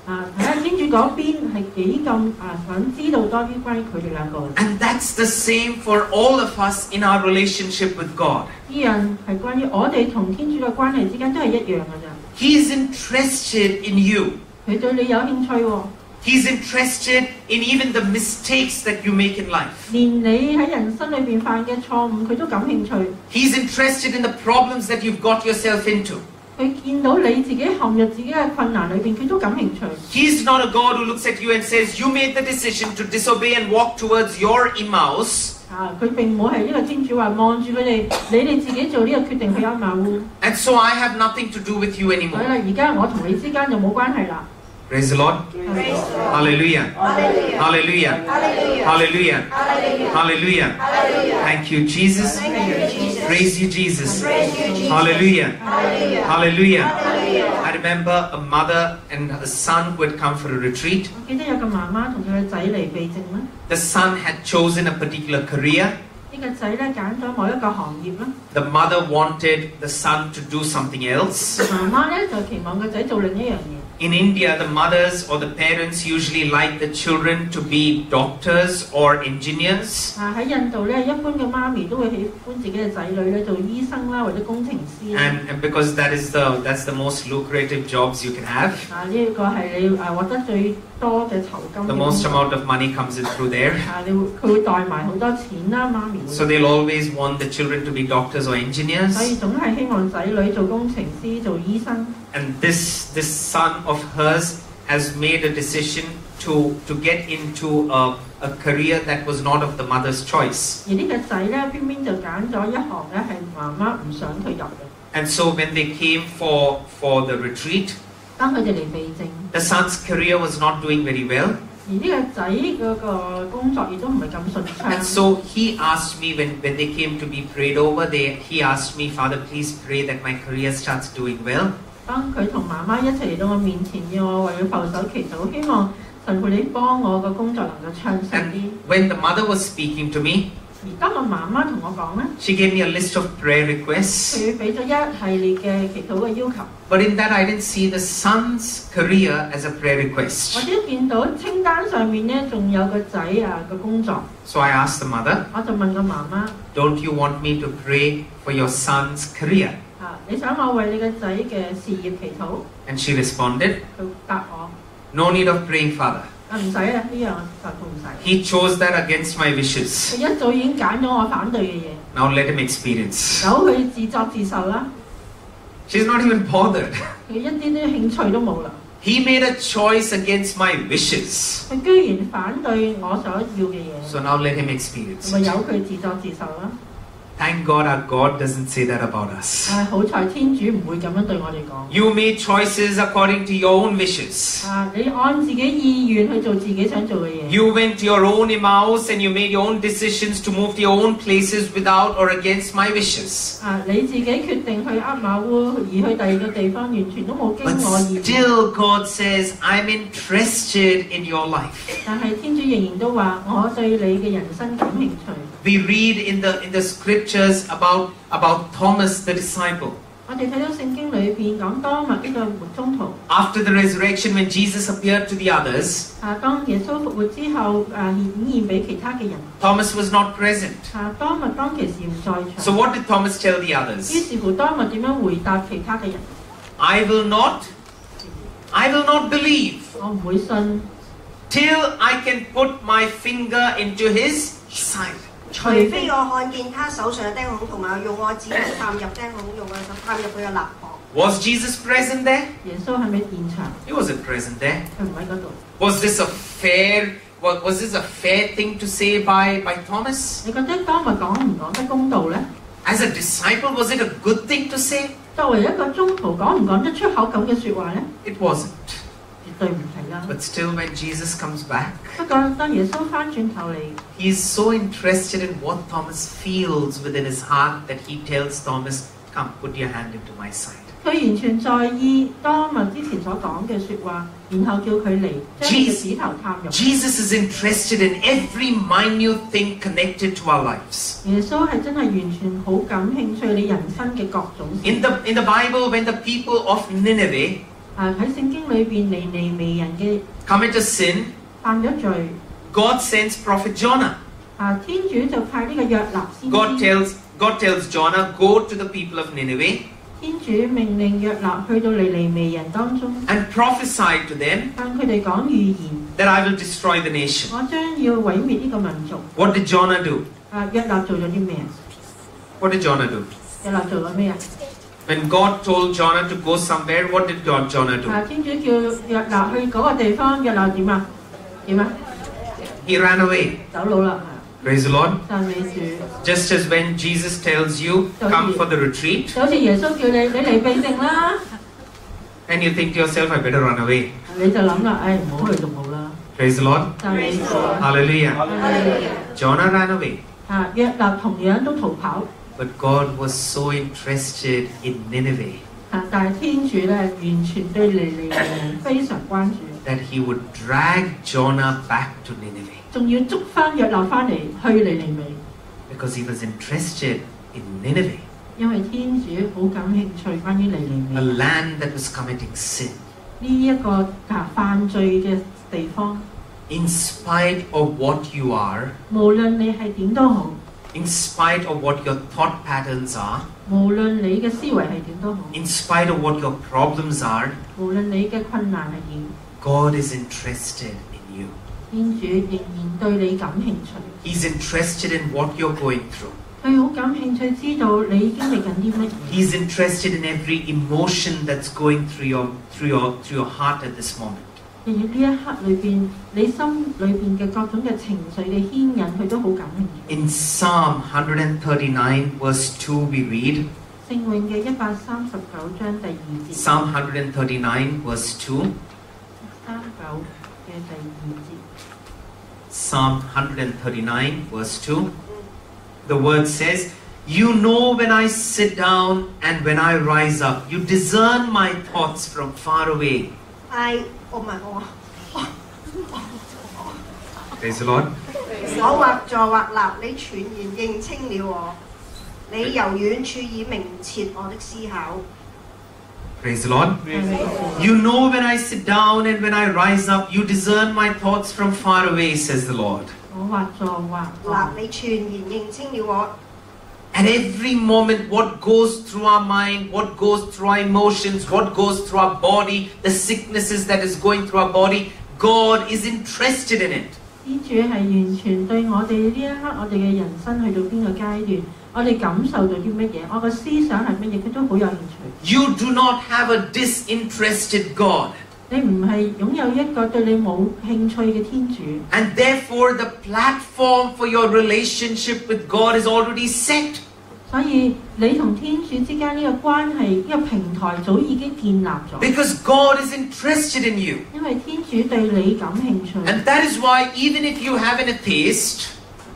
睇下天主嗰邊係幾咁想知道多啲關於佢哋兩個。 And that's the same for all of us in our relationship with God. 呢樣係關於我哋同天主嘅關係之間都係一樣嘅咋。 He is interested in you. 佢對你有興趣喎。 He's interested in even the mistakes that you make in life. 連你喺人生裏邊犯嘅錯誤，佢都感興趣。 He's interested in the problems that you've got yourself into. 佢見到你自己陷入自己嘅困難裏邊，佢都感興趣。 He's not a God who looks at you and says, you made the decision to disobey and walk towards your Emmaus. 佢並冇係呢個天主話望住佢哋，你哋自己做呢個決定去亞馬烏。 And so I have nothing to do with you 係 anymore. 啦，而家我同你之間就冇關係啦。 Praise the Lord. Hallelujah. Hallelujah. Hallelujah. Hallelujah. Thank you, Jesus. Praise you, Jesus. Hallelujah. Hallelujah. I remember a mother and a son who had come for a retreat. 我記得有個媽媽同佢嘅仔嚟避靜啦。 The son had chosen a particular career. 呢個仔咧揀咗某一個行業啦。 The mother wanted the son to do something else. 媽媽咧就期望個仔做另一樣嘢。 In India, the mothers or the parents usually like the children to be doctors or engineers. 喺印度咧，一般嘅媽咪都會喜歡自己嘅仔女咧做醫生啦，或者工程師啦。 And because that's the most lucrative jobs you can have. 呢個係你獲得最多嘅酬金。 The most amount of money comes in through there. 佢會帶埋好多錢啦，媽咪。 So they'll always want the children to be doctors or engineers. 所以總係希望仔女做工程師、做醫生。 And this son of hers has made a decision to get into a career that was not of the mother's choice. 而呢個仔咧，偏偏就揀咗一行咧係媽媽唔想佢入嘅。 And so when they came for the retreat, 當佢哋嚟避靜， the son's career was not doing very well. 而呢個仔嗰個工作亦都唔係咁順暢。 And so he asked me when they came to be prayed over, he asked me, Father, please pray that my career starts doing well. 當佢同媽媽一齊嚟到我面前，要我為佢浮手祈禱，希望神父你幫我個工作能夠暢順啲。 When the mother was speaking to me, 而當我媽媽同我講咧， she gave me a list of prayer requests. 佢俾咗一系列嘅祈禱嘅要求。 But in that, I didn't see the son's career as a prayer 我 request. 只見到清單上面咧，仲有個仔嘅工作。 So I asked the mother, 我就問個媽媽： don't you want me to pray for your son's career? 你想我為你個仔嘅事業祈禱？ And she responded, 佢答我： no need of praying, Father. 唔使啊，呢樣就唔使。 He chose that against my wishes. 佢一早已經揀咗我反對嘅嘢。 Now let him experience. 由佢自作自受啦。 She's not even bothered. 佢一啲啲興趣都冇啦。 He made a choice against my wishes. 佢居然反對我所要嘅嘢。 So now let him experience 咪 it. 由佢自作自受啦。 Thank God our God doesn't say that about us. 好彩天主唔會咁樣對我哋講。 You made choices according to your own wishes. 你按自己意願去做自己想做嘅嘢。 You went to your own Emmaus and you made your own decisions to move to your own places without or against my wishes. 你自己決定去厄馬烏，而去第二個地方，完全都冇經 But 我意願。 still God says, I'm interested in your life. 但係天主仍然都話，我對你嘅人生感興趣。 We read in the scriptures about Thomas the disciple. 我哋睇到聖經裏邊講多默呢個宗徒。 After the resurrection, when Jesus appeared to the others, 當耶穌復活之後，顯現俾其他嘅人。 Thomas was not present. 多默當其時唔在場。 So what did Thomas tell the 於 others? 是乎，多默點樣回答其他嘅人？ I will not believe 我唔會信， till I can put my finger into his side. 除非我看見他手上嘅釘孔，同埋用我指頭探入釘孔，用我手探入佢嘅肋旁。 Was Jesus present there? 耶穌係咪現場？ He wasn't present there. 佢唔喺嗰度。 Was this a fair thing to say by Thomas? 你覺得多默講唔講得公道呢？ As a disciple, was it a good thing to say? 作為一個宗徒，講唔講得出口咁嘅説話呢？ It wasn't. 絕對唔係啦。 But still, when Jesus comes back, 不過當耶穌翻轉頭嚟， he is so interested in what Thomas feels within his heart that he tells Thomas, come, put your hand into my side. 佢完全在意多默之前所講嘅説話，然後叫佢嚟將佢嘅指頭探入。 Jesus is interested in every minute thing connected to our lives. 耶穌係真係完全好感興趣你人生嘅各種事。 In the Bible, when the people of Nineveh 喺聖經裏邊尼尼微人嘅 commit a sin, 犯咗罪， God sends prophet Jonah. 天主就派呢個約納先 God 知， tells Jonah, go to the people of Nineveh 天主命令約納去到尼尼微人當中， and prophesy to them 向佢哋講預言， that I will destroy the nation. 我將要毀滅呢個民族。 What did Jonah do? 約納做咗啲咩啊？ What did Jonah do? 約納做咗咩啊？ When God told Jonah to go somewhere, what did Jonah do? 天主叫約納去嗰個地方，約納點啊？點啊？ He ran away. 走佬啦！ Praise the Lord. 讚美主。 Just as when Jesus tells you, come for the retreat, 就好似耶穌叫你嚟避靜啦， and you think to yourself, I better run away. 你就諗啦，唔好去仲好啦。 Praise the Lord. 讚美主。 Hallelujah. 哈利路亞 Jonah ran away. 約納同樣都逃跑， But God was so interested in Nineveh 但係天主咧完全對尼尼微人非常關注， that he would drag Jonah back to Nineveh 仲要捉翻約納翻嚟去尼尼微， because he was interested in Nineveh, 因為天主好感興趣關於尼尼 a 微 land that was committing sin. 呢一個犯罪嘅地方。 In spite of what you are, 無論你係點都好， in spite of what your thought patterns are, 無論你嘅思維係點都好， in spite of what your problems are, 無論你嘅困難係點， God is interested in you. 天主仍然對你感興趣。 He's interested in what you're going through. 佢好感興趣知道你經歷緊啲乜嘢， He's interested in every emotion that's going through your heart at this moment. 而呢一刻裏邊，你心裏邊嘅各種嘅情緒嘅牽引，佢都好感興趣。 In Psalm 139 verse 2 we read, 聖詠嘅139章第2節， Psalm 139 verse 2, 39嘅第2節， Psalm 139 verse 2, the word says, You know when I sit down and when I rise up. You discern my thoughts from far away. 我唔係我啊， Praise the Lord. 我或坐或立，你全然認清了我，你由遠處已明徹我的思考。 Praise the Lord. You know when I sit down and when I rise up. You discern my thoughts from far away, says the Lord. 我或坐或嗱，你全然認清了我。 At every moment, what goes through our mind, what goes through our emotions, what goes through our body, the sicknesses that is going through our body, God is interested in it. 天主係完全對我哋呢一刻，我哋嘅人生去到邊個階段，我哋感受到啲乜嘢，我個思想係乜嘢，佢都好有興趣。 You do not have a disinterested God. 你唔係擁有一個對你冇興趣嘅天主， And therefore, the platform for your relationship with God is already set. 所以你同天主之間呢個關係，呢個平台早已經建立咗。 Because God is interested in you. 因為天主對你感興趣。 And that is why even if you have an atheist,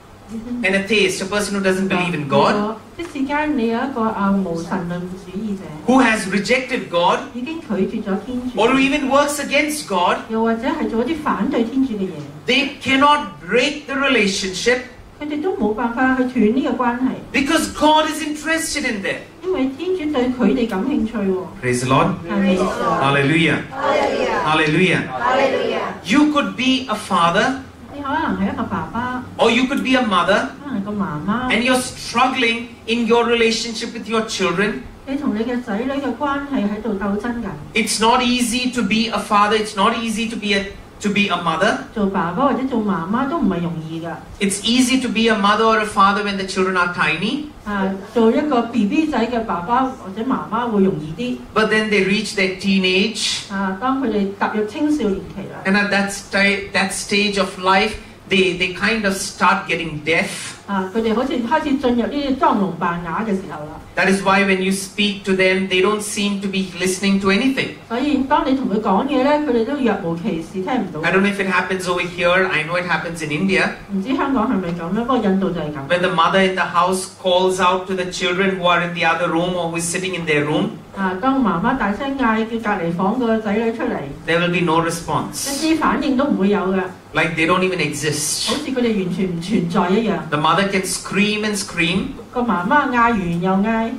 a person who doesn't believe in God, 即使間你有一個無神論主義者， who has rejected God, 已經拒絕咗天主， or who even works against God, 又或者係做一啲反對天主嘅嘢， they cannot break the relationship 佢哋都冇辦法去斷呢個關係， because God is interested in them. 因為天主對佢哋感興趣喎。 Praise the Lord. 係咪？ Hallelujah. Hallelujah. You could be a father, 你可能係一個爸爸， or you could be a mother, 可能係個媽媽， and you're struggling in your relationship with your children. 你同你嘅仔女嘅關係喺度鬥爭緊。 It's not easy to be a father. It's not easy to be a mother. 做爸爸或者做媽媽都唔係容易㗎。 It's easy to be a mother or a father when the children are tiny. 做一個 BB 仔嘅爸爸或者媽媽會容易啲。 But then they reach their teenage, 當佢哋踏入青少年期啦， and at that stage of life, they kind of start getting deaf. 佢哋好似開始進入呢啲裝聾扮啞嘅時候啦。 That is why when you speak to them, they don't seem to be listening to anything. 所以當你同佢講嘢咧，佢哋都若無其事，聽唔到。 I don't know if it happens over here. I know it happens in India. 唔知香港係咪咁咧？不過印度就係咁。 When the mother in the house calls out to the children who are in the other room or who is sitting in their room, 當媽媽大聲嗌叫隔離房個仔女出嚟， there will be no response. 一啲反應都唔會有嘅， Like they don't even 好 exist. 似佢哋完全唔存在一樣。 The mother can scream and scream, 個媽媽嗌完又嗌，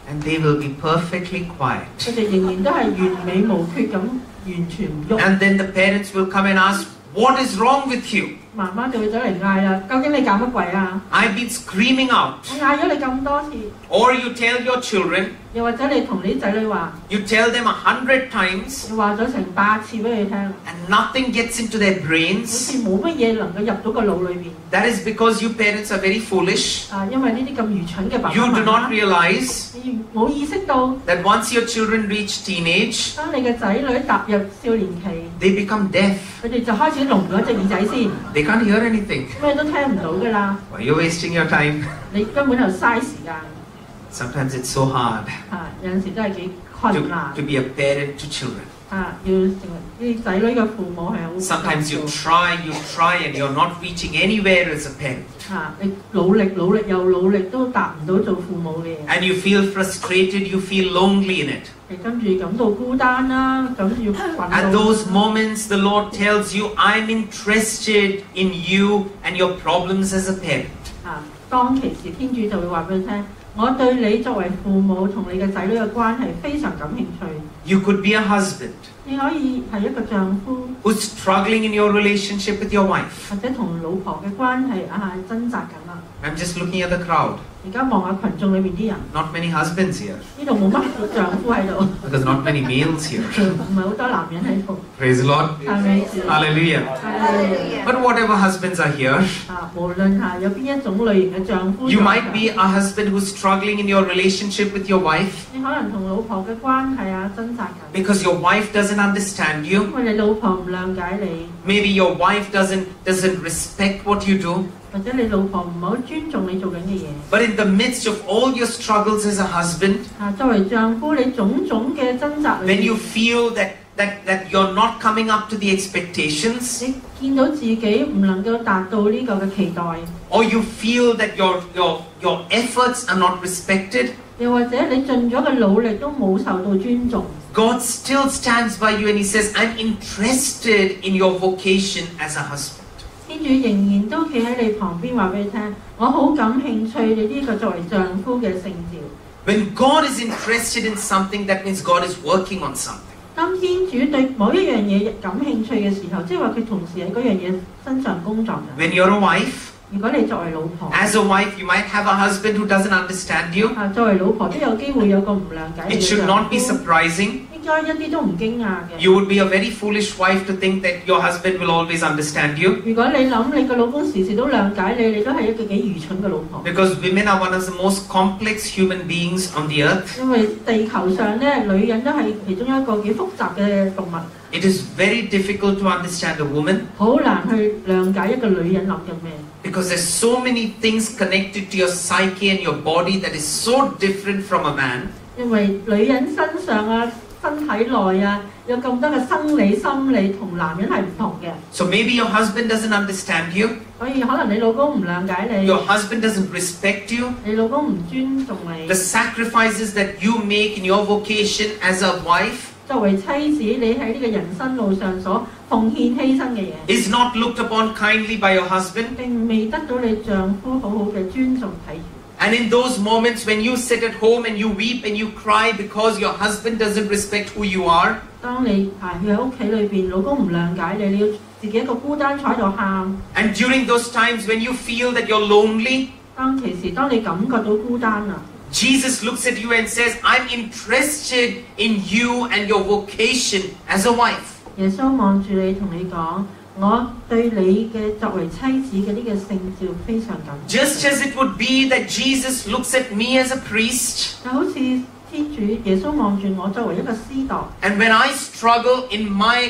And they will be perfectly quiet. 佢哋仍然都係完美無缺咁，完全唔喐。 And then the parents will come and ask, what is wrong with you? 媽媽就會走嚟嗌啦，究竟你搞乜鬼啊？ I've been screaming out. 我嗌咗你咁多次， Or you tell your children, 又或者你同你啲仔女話， you tell them 100 times, 你話咗成8次俾佢聽， and nothing gets into their 好 brains. 似冇乜嘢能夠入到個腦裏邊。 That is because you parents are very foolish. 因為呢啲咁愚蠢嘅爸爸 You 媽 do not 媽， realize 你冇意識到， that once your children reach teenage, 當你嘅仔女踏入少年期， they become deaf. 佢哋就開始聾咗隻耳仔先， They can't hear anything. 咩都聽唔到㗎啦。 Why are you wasting your time? 你根本就嘥時間。 Sometimes it's so hard 有陣時真係幾困難 to be a parent to children. 要成為啲仔女嘅父母係好 Sometimes you try, and you're not reaching anywhere as a parent. 你努力又努力都達唔到做父母嘅， And you feel frustrated, you feel lonely in it. 你跟住感到孤單啦，感到要憤 At 怒。 those moments, the Lord tells you, I'm interested in you and your problems as a parent. 當其時天主就會話俾你聽，我對你作為父母同你嘅仔女嘅關係非常感興趣。 You could be a husband 你可以係一個丈夫， who's struggling in your relationship with your wife. 或者同老婆嘅關係掙扎緊啦。 I'm just looking at the crowd. 而家望下群眾裏面啲人， Not many husbands here, 呢度冇乜丈夫喺度， because not many males here. 唔係好多男人喺度。 Praise the Lord. 係咪？ Hallelujah. 係 But whatever husbands are here, 無論有邊一種類型嘅丈夫， you might be a husband who's struggling in your relationship with your wife 你可能同老婆嘅關係掙扎緊， because your wife doesn't understand you. 因為你老婆唔諒解你， Maybe your wife doesn't respect what you do. 或者你老婆唔係好尊重你做緊嘅嘢。 But in the midst of all your struggles as a husband, 作為丈夫，你種種嘅掙扎裏 when you 面， feel that you're not coming up to the expectations, 你見到自己唔能夠達到呢個嘅期待， or you feel that your efforts are not respected, 又或者你盡咗嘅努力都冇受到尊重， God still stands by you and He says, I'm interested in your vocation as a husband. 天主仍然都企喺你旁邊話俾你聽，我好感興趣你呢個作為丈夫嘅聖召。 When God is interested in something, that means God is working on something. 當天主對某一樣嘢感興趣嘅時候，即係話佢同時喺嗰樣嘢身上工作嘅。 When you're a wife, 如果你作為老婆， as a wife, you might have a husband who doesn't understand you. 作為老婆都有機會有個唔諒解你 It 嘅 should 丈 not be 夫， surprising. 應該一啲都唔驚訝嘅。 You would be a very foolish wife to think that your husband will always understand you. 如果你諗你個老公時時都諒解你，你都係一個幾愚蠢嘅老婆。 Because women are one of the most complex human beings on the earth. 因為地球上咧，女人都係其中一個幾複雜嘅動物， It is very difficult to understand a woman 好難去諒解一個女人諗緊咩。 because there's so many things connected to your psyche and your body that is so different from a man. 因為女人身上身體內有咁多嘅生理心理同男人係唔同嘅， So maybe your husband doesn't understand you. 所以可能你老公唔諒解你， Your husband doesn't respect you. 你老公唔尊重你。 The sacrifices that you make in your vocation as a wife 作為妻子，你喺呢個人生路上所奉獻犧牲嘅嘢， is not looked upon kindly by your husband. 並未得到你丈夫好好嘅尊重睇住。 And in those moments when you sit at home and you weep and you cry because your husband doesn't respect who you are, 當你喺屋企裏邊，老公唔諒解你，你要自己一個孤單坐喺度喊。 and during those times when you feel that you're lonely, 當其時，當你感覺到孤單啦， Jesus looks at you and says, I'm interested in you and your vocation as a wife. 耶穌望住你同你講：我對你嘅作為妻子嘅呢個聖召非常感興趣。 Just as it would be that Jesus looks at me as a priest, 就好似天主耶穌望住我作為一個司鐸， and when I struggle in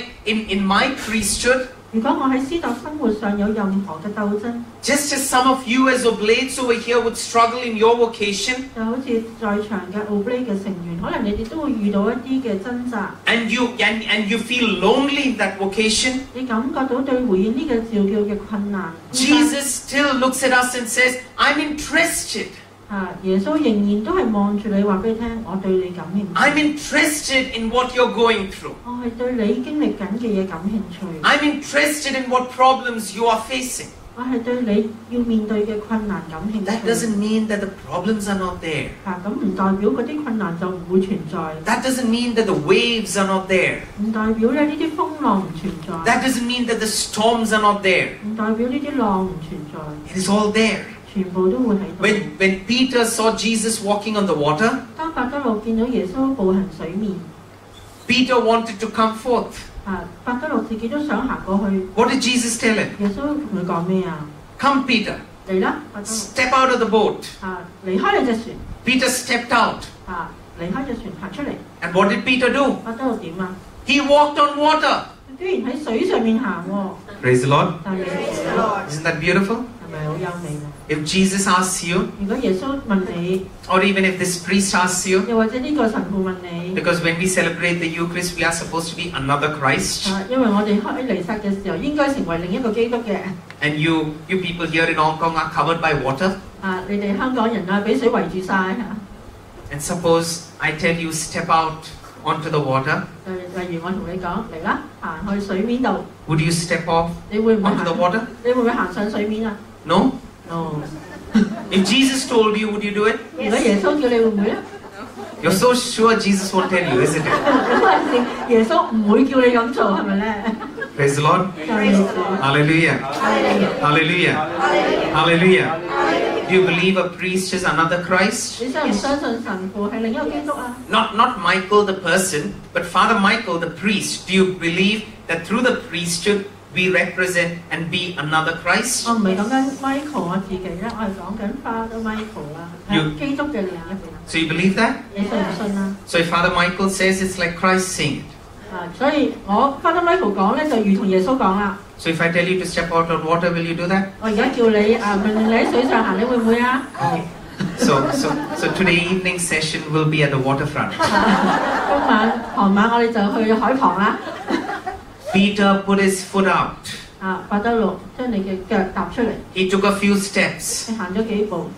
my priesthood, 如果我喺司鐸生活上有任何嘅鬥爭， just as some of you as oblates over here would struggle in your vocation, 就好似在場嘅 Oblate 嘅成員，可能你哋都會遇到一啲嘅掙扎， and you feel lonely in that vocation, 你感覺到對回應呢個召叫嘅困難。 Jesus still looks at us and says, I'm interested. 耶穌仍然都係望住你話俾你聽，我對你感興趣。 I'm interested in what you're going through. 我係對你經歷緊嘅嘢感興趣。 I'm interested in what problems you are facing. 我係對你要面對嘅困難感興 That 趣。 doesn't mean that the problems are not there. 咁唔代表嗰啲困難就唔會存在， That doesn't mean that the waves are not there. 唔代表咧呢啲風浪唔存在， That doesn't mean that the storms are not there. 唔代表呢啲浪唔存在， It is all there. 全部都會喺度。 When Peter saw Jesus walking on the water, 當伯多祿見到耶穌步行水面， Peter wanted to come forth. 伯多祿自己都想行過去。 What did Jesus tell him? 耶穌同佢講咩啊？ Come, Peter. 嚟啦，伯多祿 Step out of the boat. 離開你隻船 Peter stepped out. 離開隻船行出嚟。 And what did Peter do? 伯多祿點啊？ He walked on water. 佢居然喺水上面行喎， Praise the Lord. 但係 Praise the Lord. Isn't that beautiful? 係咪好優美啊？ If Jesus asks you, 如果耶穌問你， or even if this priest asks you, 又或者呢個神父問你， because when we celebrate the Eucharist, we are supposed to be another Christ. 因為我哋開彌撒嘅時候應該成為另一個基督嘅。 And you people here in Hong Kong are covered by water. 你哋香港人啊，俾水圍住晒嚇。 And suppose I tell you step out onto the water. 例如我同你講嚟啦，行去水面度， Would you step off 你會唔會 onto the 行？ water? 你會唔會行上水面啊 No? ？No。 If Jesus told you, would you do it? 如果耶穌叫你會唔會咧？ You're so sure Jesus won't tell you, isn't it? 咁嗰陣時耶穌唔會叫你咁做，係咪咧？ Praise the Lord. 讚美主 Hallelujah. Hallelujah. Hallelujah. Do you believe a priest is another Christ? 你相唔相信神父係另一個基督啊？ Not Michael the person, but Father Michael the priest. Do you believe that through the priesthood we represent and be another Christ? 我唔係講緊 Michael 我自己咧，我係講緊 Father Michael 啦，基督嘅另一邊。 So you believe that? 你信唔信啊？ So if Father Michael says, it's like Christ saying it. 所以我 Father Michael 講咧，就如同耶穌講啦。 So if I tell you to step out on water, will you do that? 我而家叫你命令你喺水上行，你會唔會啊？ So today evening session will be at the waterfront. 今晚傍晚我哋就去海旁啦。 Peter put his foot out. 伯多祿將你嘅腳踏出嚟， He took a few steps 你行咗幾步，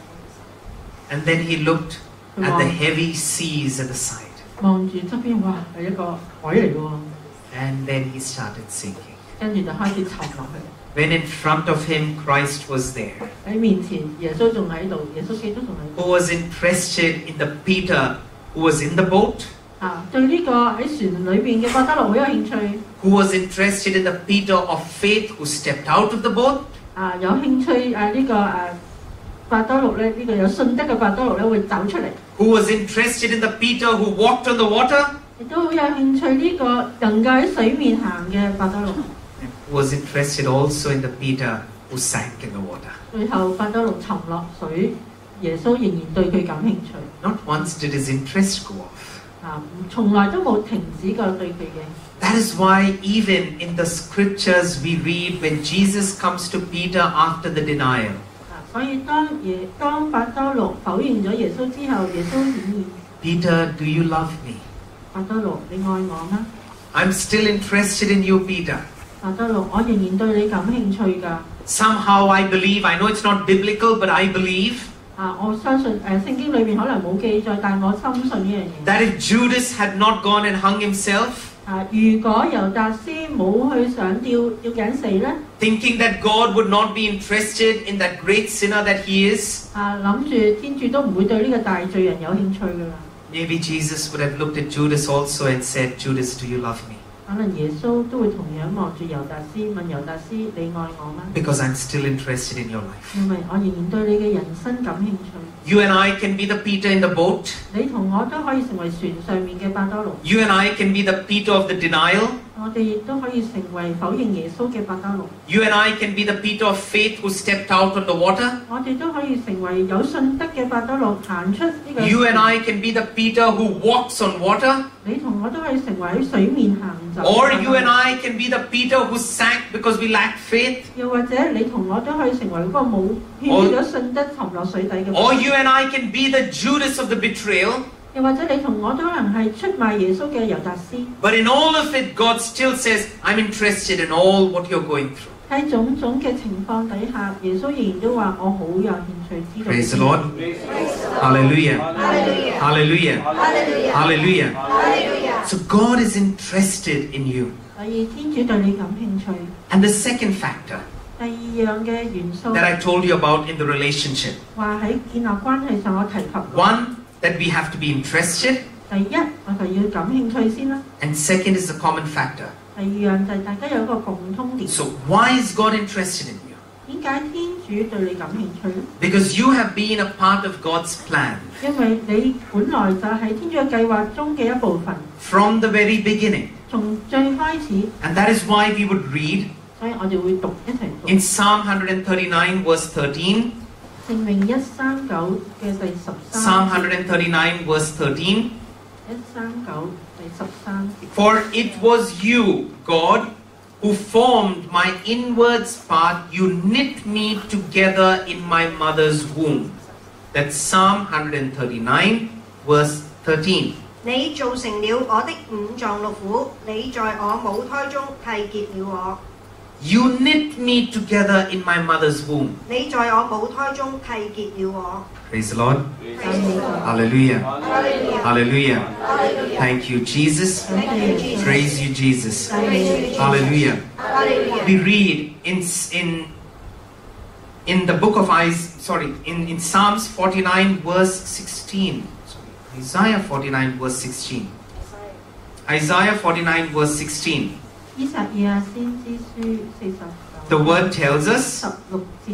and then he looked at the heavy seas at the side. 望住側邊，哇，係一個海嚟喎， And then he started sinking. 跟住就開始沉落去。 When in front of him, Christ was there, 喺面前，耶穌仲喺度，耶穌基督仲喺度。 who was interested in the Peter who was in the boat, 對呢個喺船裏邊嘅伯多祿好有興趣。 who was interested in the Peter of faith who stepped out of the boat, 有興趣呢個伯多祿咧，呢個有信德嘅伯多祿咧會走出嚟。 who was interested in the Peter who walked on the water, 亦都好有興趣呢個能夠喺水面行嘅伯多祿。 who was interested also in the Peter who sank in the water. 最後伯多祿沉落水，耶穌仍然對佢感興趣。 Not once did his interest go off. 從來都冇停止過對佢嘅。 That is why even in the scriptures we read when Jesus comes to Peter after the denial, 所以當伯多祿否認咗耶穌之後，耶穌顯現。 Peter, do you love me? 伯多祿，你愛我嗎？ I'm still interested in you, Peter. 伯多祿，我仍然對你感興趣㗎。 Somehow I believe, I know it's not biblical, but I believe 我相信聖經裏邊可能冇記載，但我深信呢樣嘢。 that if Judas had not gone and hung himself, 如果猶達斯冇去想吊頸死咧， thinking that God would not be interested in that great sinner that he is, 諗住天主都唔會對呢個大罪人有興趣㗎啦。 maybe Jesus would have looked at Judas also and said, Judas, do you love me? 可能耶穌都會同樣望住猶達斯，問猶達斯：你愛我嗎？ Because I'm still interested in your life. 因為我仍然對你嘅人生感興趣。 You and I can be the Peter in the boat. 你同我都可以成為船上面嘅伯多祿。 You and I can be the Peter of the denial. 我哋亦都可以成為否認耶穌嘅伯多祿。 You and I can be the Peter of faith who stepped out on the water. 我哋都可以成為有信德嘅伯多祿，行出呢個。 You and I can be the Peter who walks on water. 你同我都可以成為喺水面行走。 Or you and I can be the Peter who sank because we lacked faith. 又或者你同我都可以成為嗰個冇欠缺咗信德沉落水底嘅。 Or you and I can be the Judas of the betrayal. 又或者你同我都可能係出賣耶穌嘅猶達斯。 But in all of it, God still says, I'm interested in all what you're going through. 喺種種嘅情況底下，耶穌仍然都話：我好有興趣知道。 Praise the Lord. Hallelujah. Hallelujah. Hallelujah. So God is interested in you. 所以天主對你感興趣。 And the second factor, 第二樣嘅元素 that I told you about in the relationship. 話喺建立關係上，我提及過。 One, that we have to be interested. 第一，我就要感興趣先啦。 And second is the common factor. 第二樣就係大家有一個共通點。 So why is God interested in you? 點解天主對你感興趣呢？ Because you have been a part of God's plan 因為你本來就係天主嘅計劃中嘅一部分， from the very beginning. 從最開始， And that is why we would read 所以我哋會讀一齊讀 in Psalm 139 verse 13. 聖詠139嘅第13 Psalm 139 verse 13. 139第13節。 For it was you, God, who formed my inwards part. You knit me together in my mother's womb. That's Psalm 139 verse 13. 你造成了我的五臟六腑，你在我母胎中締結了我。 You knit me together in my mother's womb. 你在我母胎中締結了我。 Praise the Lord. 感謝主 Hallelujah. Hallelujah. Hallelujah. Hallelujah. Thank you, Jesus. Thank you, Jesus. Praise you, Jesus. Praise you, Jesus. Hallelujah. Hallelujah. We read in the book of in Psalms 49 verse 16. Isaiah 49 verse 16. Isaiah 49 verse 16. 以撒意亞先知書 The 49 word tells us, 16節。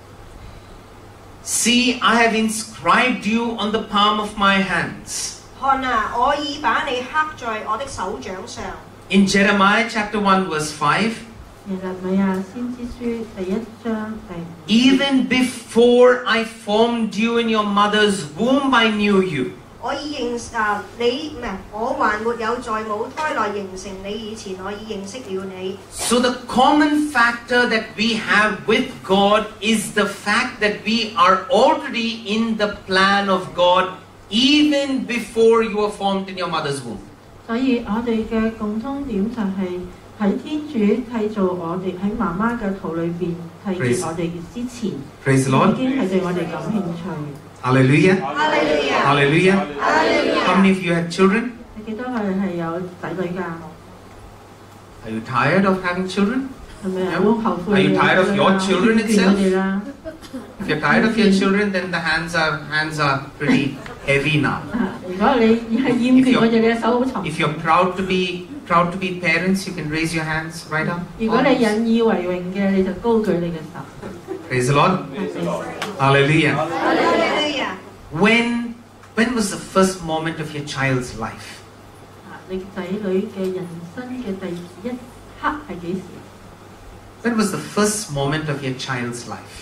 See, I have inscribed you on the palm of my hands. 看啊，我已把你刻在我的手掌上。 In Jeremiah chapter 1 verse 5, 耶肋米亞先知書第1章第5 even before I formed you in your mother's womb, I knew you. 我已認你唔係，我還沒有在母胎內形成你以前，我已認識了你。 So the common factor that we have with God is the fact that we are already in the plan of God even before you were formed in your mother's womb. 所以我哋嘅共通點就係喺天主締造我哋喺媽媽嘅肚裏邊締結我哋之前， Praise the 已 Lord. 經係對我哋感興趣。 Hallelujah. Hallelujah. Hallelujah. Hallelujah. How many of you have children? 你記得佢係有仔女㗎， Are you tired of having children? 係咪啊？ Yeah. 好後悔 Are you tired of your children 厭倦佢哋啦。 If you're tired of your children, then the hands are pretty heavy now. 如果你係厭倦佢哋，你嘅手好沉。 If you're proud to be parents, you can raise your hands right up. 如果你引以為榮嘅，你就高舉你嘅手。 Praise the Lord. Hallelujah. Hallelujah. When was the first moment of your child's life? 你仔女嘅人生嘅第一刻係幾時？ When was the first moment of your child's life?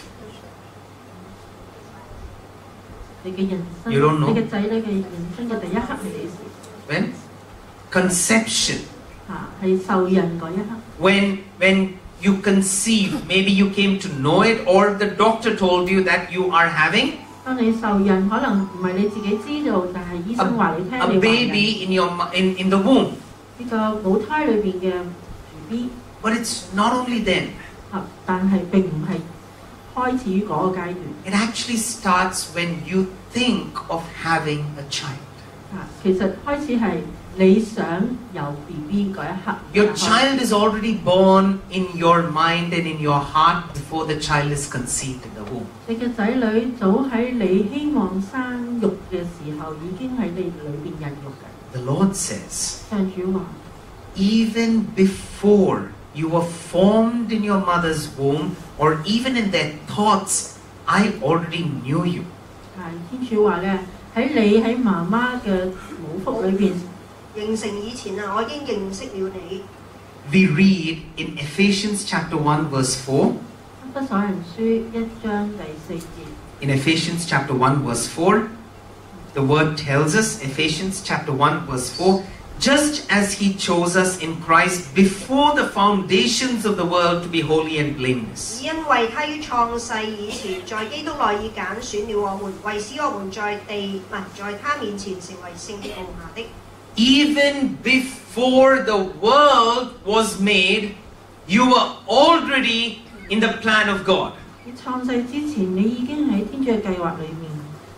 你嘅人生， You don't know? 你嘅仔女嘅人生嘅第一刻係幾時？ When? Conception. 係受孕嗰一刻。 When you conceive, maybe you came to know it, or the doctor told you that you are having 當你受孕，可能唔係你自己知道，但係醫生話你聽 a 你懷孕。 baby in the womb. 呢個母胎裏邊嘅 BB， But it's not only then. 但係並唔係開始於嗰個階段。 It actually starts when you think of having a child. 其實開始係你想有 BB 嗰一刻。 Your child is already born in your mind and in your heart before the child is conceived in the womb. 你嘅仔女早喺你希望生育嘅時候，已經喺你裏邊孕育嘅。 The Lord says, 上主話。 even before you were formed in your mother's womb, or even in their thoughts, I already knew you. 天主話咧，喺你喺媽媽嘅母腹裏邊形成以前啊，我已經認識了你。 We read in Ephesians chapter 1 verse 4. 弗所人書1章第4節。 In Ephesians chapter 1 verse 4, the word tells us, Ephesians chapter 1 verse 4, just as he chose us in Christ before the foundations of the world to be holy and blameless. 因為他於創世以前，在基督內已揀選了我們，為使我們在他面前成為聖潔無瑕的。 Even before the world was made, you were already in the plan of God. 你創世之前，你已經喺天主嘅計劃裏面。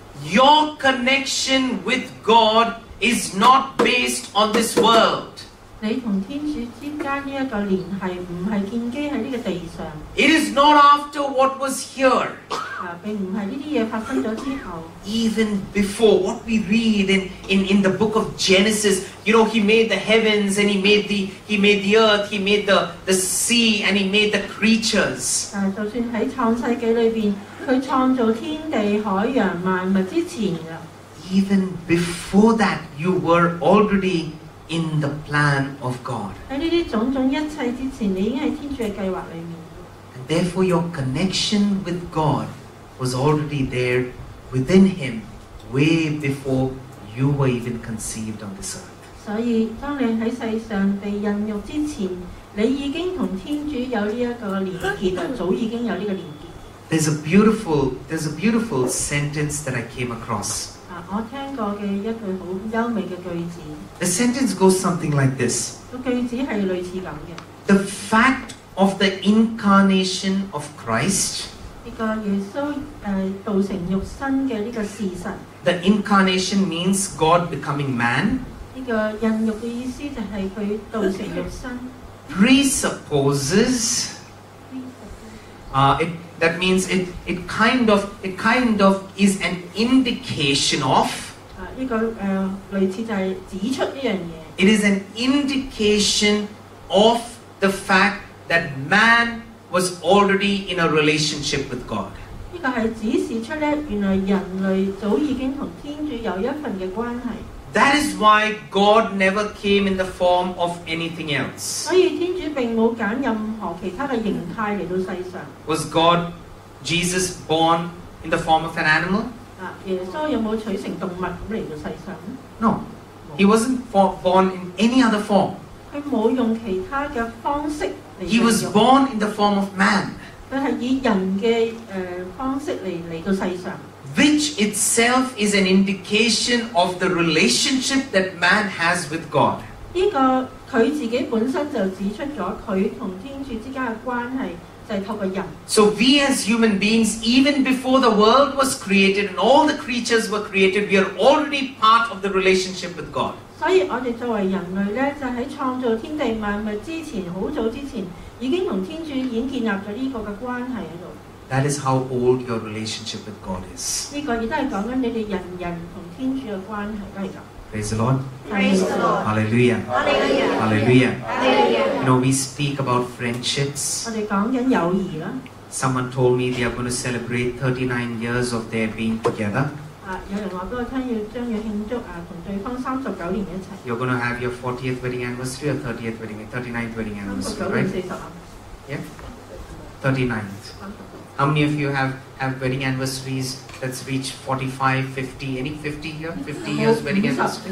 Your connection with God is not based on this world. 你同天主之間呢一個聯繫，唔係建基喺呢個地上。 It is not after what was here. 並唔係呢啲嘢發生咗之後。 Even before what we read in the book of Genesis, you know, He made the heavens and He made the earth, He made the sea and He made the creatures. 就算喺創世紀裏邊，佢創造天地海洋萬物之前㗎。 Even before that, you were already in the plan of God. 喺呢啲種種一切之前，你已經喺天主嘅計劃裏面。 And therefore your connection with God was already there within Him way before you were even conceived on this earth. 所以當你喺世上被孕育之前，你已經同天主有呢一個連結啊，早已經有呢個連結。 There's a beautiful sentence that I came across. 我聽過嘅一句好優美嘅句子。 The sentence goes something like this. 個句子係類似咁嘅。 The fact of the incarnation of Christ. 呢個耶穌道成肉身嘅呢個事實。 The incarnation means God becoming man. 呢個孕育嘅意思就係佢道成肉身。 Presupposes. That means it kind of is an indication of. 呢個類似就係指出呢樣嘢。 It is an indication of the fact that man was already in a relationship with God. 呢個係指示出咧，原來人類早已經同天主有一份嘅關係。 That is why God never came in the form of anything else. 所以天主並冇揀任何其他嘅形態嚟到世上。 Was Jesus born in the form of an animal? 耶穌有冇取成動物咁嚟到世上？ No. He wasn't born in any other form. 佢冇用其他嘅方式嚟。 He was born in the form of man. 佢係以人嘅方式嚟到世上。 Which itself is an indication of the relationship that man has with God. 呢個佢自己本身就指出咗佢同天主之間嘅關係就係透過人。 So we as human beings, even before the world was created and all the creatures were created, we are already part of the relationship with God. 所以我哋作為人類咧，就喺創造天地萬物之前，好早之前已經同天主已經建立咗呢個嘅關係喺度。 That is how old your relationship with God is. 呢個亦都係講緊你哋人同天主嘅關係都係咁。 Praise the Lord. Praise the Lord. Hallelujah. Hallelujah. Hallelujah. Hallelujah. You know, we speak about friendships. 我哋講緊友誼啦。 Someone told me they are going to celebrate 39 years of their being together. 有人話俾我聽將要慶祝同對方39年一齊。 You're going to have your 40th wedding anniversary or 30th wedding, 39th wedding anniversary, 39 right? 年40啊。 Yeah? 39th. How many of you have wedding anniversaries that's reached 45, 50, any 50 here? 50 years wedding anniversary?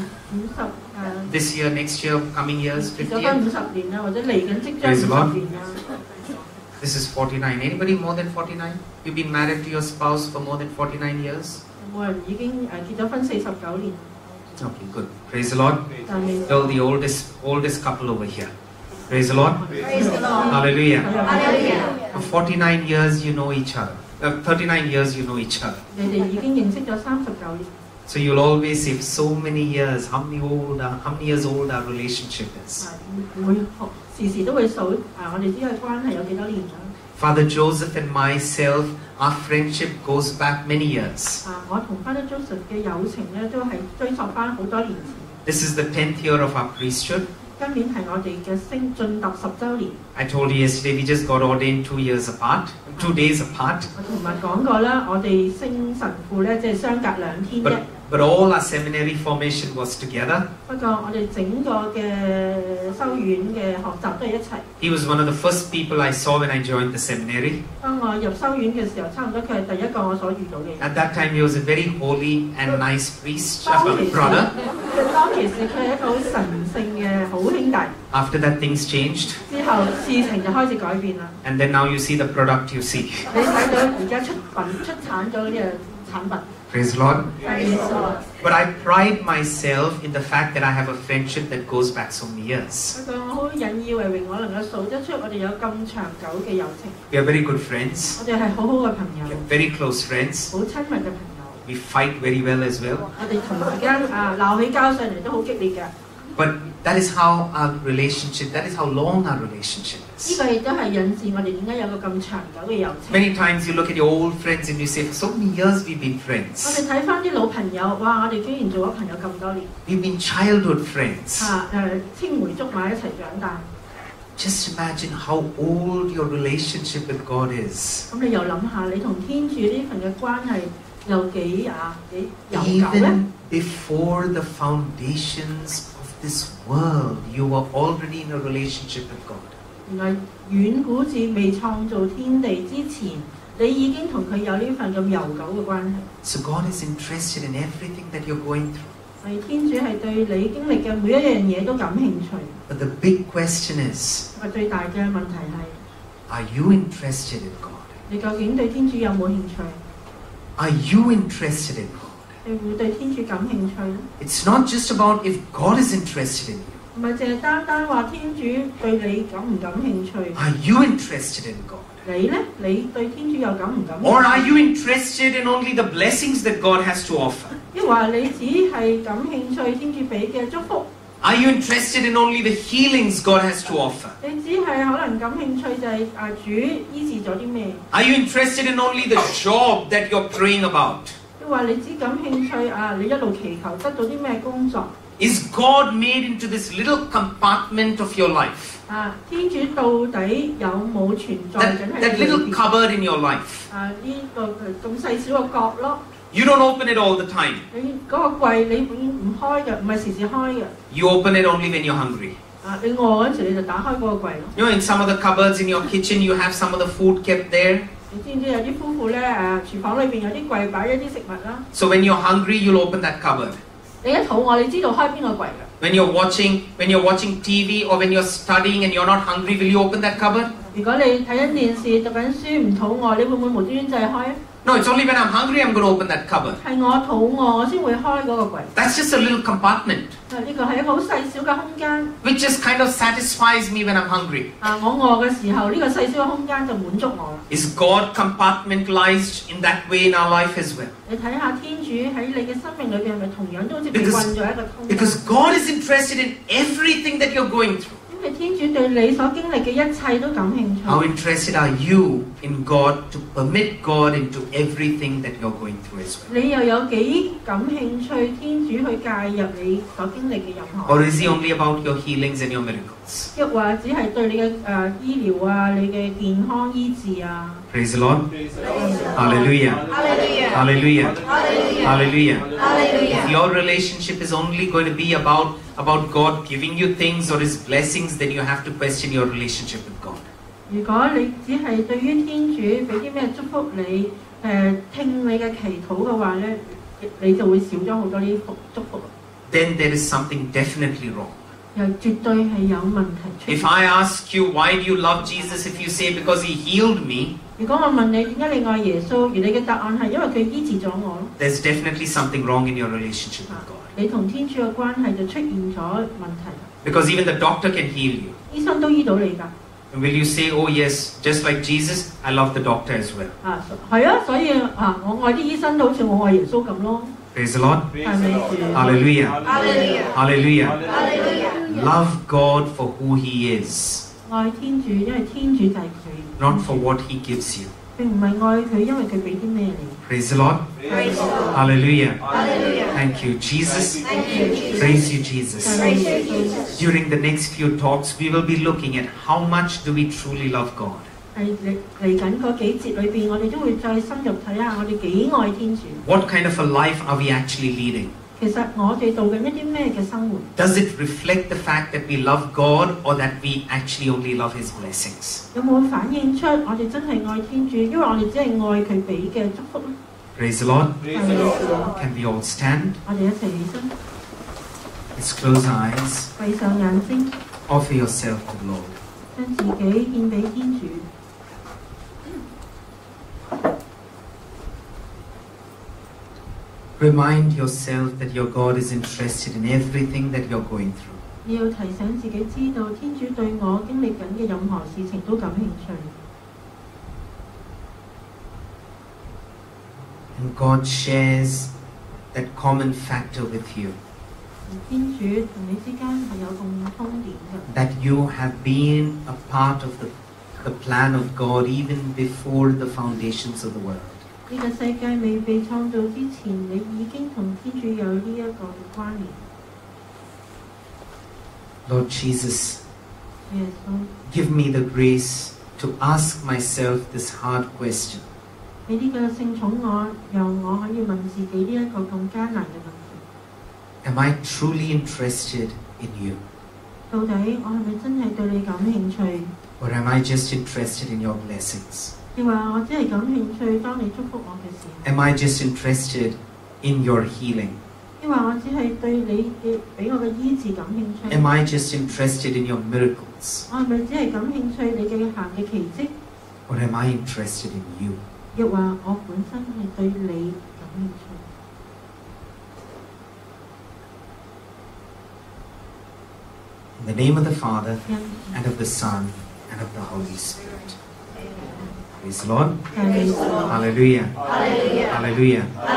50 This year, next year, coming years, 50 結咗 years? 婚50年啦，或者嚟緊即將 Praise the Lord. 50年啦。 This is 49. Anybody more than 49? You've been married to your spouse for more than 49 years? 有冇人已經結咗婚49年？ Okay, good. Praise the Lord. 但係 Well, the oldest couple over here. Praise the Lord. Praise the Lord. Hallelujah. Hallelujah. For 49 years you know each other. 39 years you know each other. 你哋已經認識咗39年。 So you'll always say, so many years, how many years old our relationship is. 會時時都會數我哋之間嘅關係有幾多年啦。 Father Joseph and myself, our friendship goes back many years. 我同 Father Joseph 嘅友情咧都係追溯翻好多年前。 This is the 10th year of our priesthood. 今年係我哋嘅進達10週年。 I told you yesterday we just got ordained 2 days apart. 我同埋講過啦，我哋升神父咧即係相隔2天啫。 But all our seminary formation was together. 不過我哋整個嘅修院嘅學習都係一齊。 He was one of the first people I saw when I joined the seminary. 當我入修院嘅時候，差唔多佢係第一個我所遇到嘅人。 At that time he was a very holy and nice priest, 當其時 brother. 佢係一個好神聖嘅好兄弟。 After that things changed. 之後事情就開始改變啦。 And then now you see the product you see. 你睇到而家出產咗呢個產品。 Praise the Lord. Praise the Lord. But I pride myself in the fact that I have a friendship that goes back so many years. 不過我好引以為榮，我能夠數得出我哋有咁長久嘅友情。 We are very good friends. 我哋係好好嘅朋友， Very close friends. 好親密嘅朋友。 We fight very well as well. 我哋同時間鬧起交上嚟都好激烈嘅。 But that is how our relationship, that is how long our relationship 呢 is. 個亦都係引致我哋點解有個咁長久嘅友情。 Many times you look at your old friends and you say, for so many years we've been 我 friends. 哋睇翻啲老朋友，哇！我哋居然做咗朋友咁多年， We've been childhood friends. 青梅竹馬一齊長大。 Just imagine how old your relationship with God is. 咁你又諗下，你同天主呢份嘅關係有幾悠久咧？ Even before the foundations of this world, you were already in a relationship with God. 原來遠古至未創造天地之前，你已經同佢有呢份咁悠久嘅關係。 So God is interested in everything that you're going through. 係天主係對你經歷嘅每一樣嘢都感興趣。 But the big question is, 最大嘅問題係， are you interested in God? 你究竟對天主有冇興趣？ Are you interested in God? 你會對天主感興趣咧？ It's not just about if God is interested in you. 唔係淨係單單話天主對你感唔感興趣， Are you interested in God? 你呢？你對天主又感唔感興趣？ Or are you interested in only the blessings that God has to offer? 抑或你只係感興趣天主俾嘅祝福？ Are you interested in only the healings God has to offer? 你只係可能感興趣就係主醫治咗啲咩？ Are you interested in only the job that you're praying about? 抑或你只感興趣你一路祈求得到啲咩工作？ Is God made into this little compartment of your life? 天主到底有冇存在緊喺 That 你裏 little 邊？ cupboard in your life. 呢個咁細小嘅角落， You don't open it all the time. 你嗰個櫃你永遠唔開嘅，唔係時時開嘅。 You open it only when you're hungry. 你餓嗰陣時你就打開嗰個櫃咯。 You know, in some of the cupboards in your kitchen, you have some of the food kept there. 你知唔知有啲夫婦咧廚房裏邊有啲櫃擺一啲食物啦。 So when you're hungry, you'll open that cupboard. 你一肚餓，你知道開邊個櫃㗎？ When you're watching TV or when you're studying and you're not hungry, will you open that cupboard? 如果你睇緊電視讀緊書唔肚餓，你會唔會無端端就係開？ No, it's only when I'm hungry I'm going to open that cupboard. 係我肚餓，我先會開嗰個櫃。 That's just a little compartment, 呢個係一個好細小嘅空間。 which just kind of satisfies me when I'm hungry. 我餓嘅時候，呢個細小嘅空間就滿足我啦。 Is God compartmentalized in that way in our life as well? 你睇下天主喺你嘅生命裏邊係咪同樣都好似被困咗一個空間？ Because God is interested in everything that you're going through. 因為天主對你所經歷嘅一切都感興趣。 How interested are you in God to permit God into everything that you're going through as well? 你又有幾感興趣天主去介入你所經歷嘅任何？ Or is He only about your healings and your miracles? 抑或只係對你嘅醫療啊、你嘅健康醫治啊？ Praise the Lord. Hallelujah. Hallelujah. Hallelujah. If your relationship is only going to be about God giving you things or His blessings, then you have to question your relationship with God. 如果你只係對於天主俾啲咩祝福你，聽你嘅祈禱嘅話咧，你就會少咗好多呢啲祝福。 Then there is something definitely wrong. 又絕對係有問題出現。 If I ask you why do you love Jesus, if you say because He healed me, 如果我問你點解你愛耶穌，而你嘅答案係因為佢醫治咗我， there's definitely something wrong in your relationship with God. 你同天主嘅關係就出現咗問題。 Because even the doctor can heal you. 醫生都醫到你㗎。 And will you say, oh yes, just like Jesus, I love the doctor as well? 係啊，所以我愛啲醫生都好似我愛耶穌咁咯。 Praise the Lord. 係咪？ Hallelujah. Hallelujah. Hallelujah. Love God for who He is, 愛天主，因為天主就係佢， not for what He gives you. 並唔係愛佢，因為佢俾啲咩你。 Praise the Lord. Praise the Lord. Hallelujah. Hallelujah. Thank you, Jesus. Thank you, Jesus. Praise you, Jesus. Praise you, Jesus. During the next few talks, we will be looking at how much do we truly love God. 係嚟緊嗰幾節裏邊，我哋都會再深入睇下我哋幾愛天主。 What kind of a life are we actually leading? 其實我哋度緊一啲咩嘅生活？ Does it reflect the fact that we love God or that we actually only love His blessings? 有冇反映出我哋真係愛天主，因為我哋只係愛佢俾嘅祝福咧？ Praise the Lord. 係咪？ Can we all stand? 我哋一齊起身， Let's close our eyes. 閉上眼睛， Offer yourself to the Lord. 將自己獻俾天主。 Remind yourself that your God is interested in everything that you're going through. 你要提醒自己知道，天主對我經歷緊嘅任何事情都感興趣。 And God shares that common factor with you. 天主同你之間係有共通點嘅。 That you have been a part of the plan of God even before the foundations of the world. 呢個世界未被創造之前，你已經同天主有呢一個嘅關聯。 Lord Jesus, 耶穌， give me the grace to ask myself this hard question. 你呢個聖寵我，讓我可以問自己呢一個咁艱難嘅問題。 Am I truly interested in you? 到底我係咪真係對你感興趣？ Or am I just interested in your blessings? 亦話我只係感興趣當你祝福我嘅時候？ Am I just interested in your healing? 亦話我只係對你嘅俾我嘅醫治感興趣？ Am I just interested in your miracles? 我係咪只係感興趣你嘅行嘅奇蹟？ Or am I interested in you? 亦話我本身係對你感興趣？ In the name of the Father, 因 and of the Son, and of the Holy Spirit. Praise the Lord. Praise the Hallelujah. Hallelujah.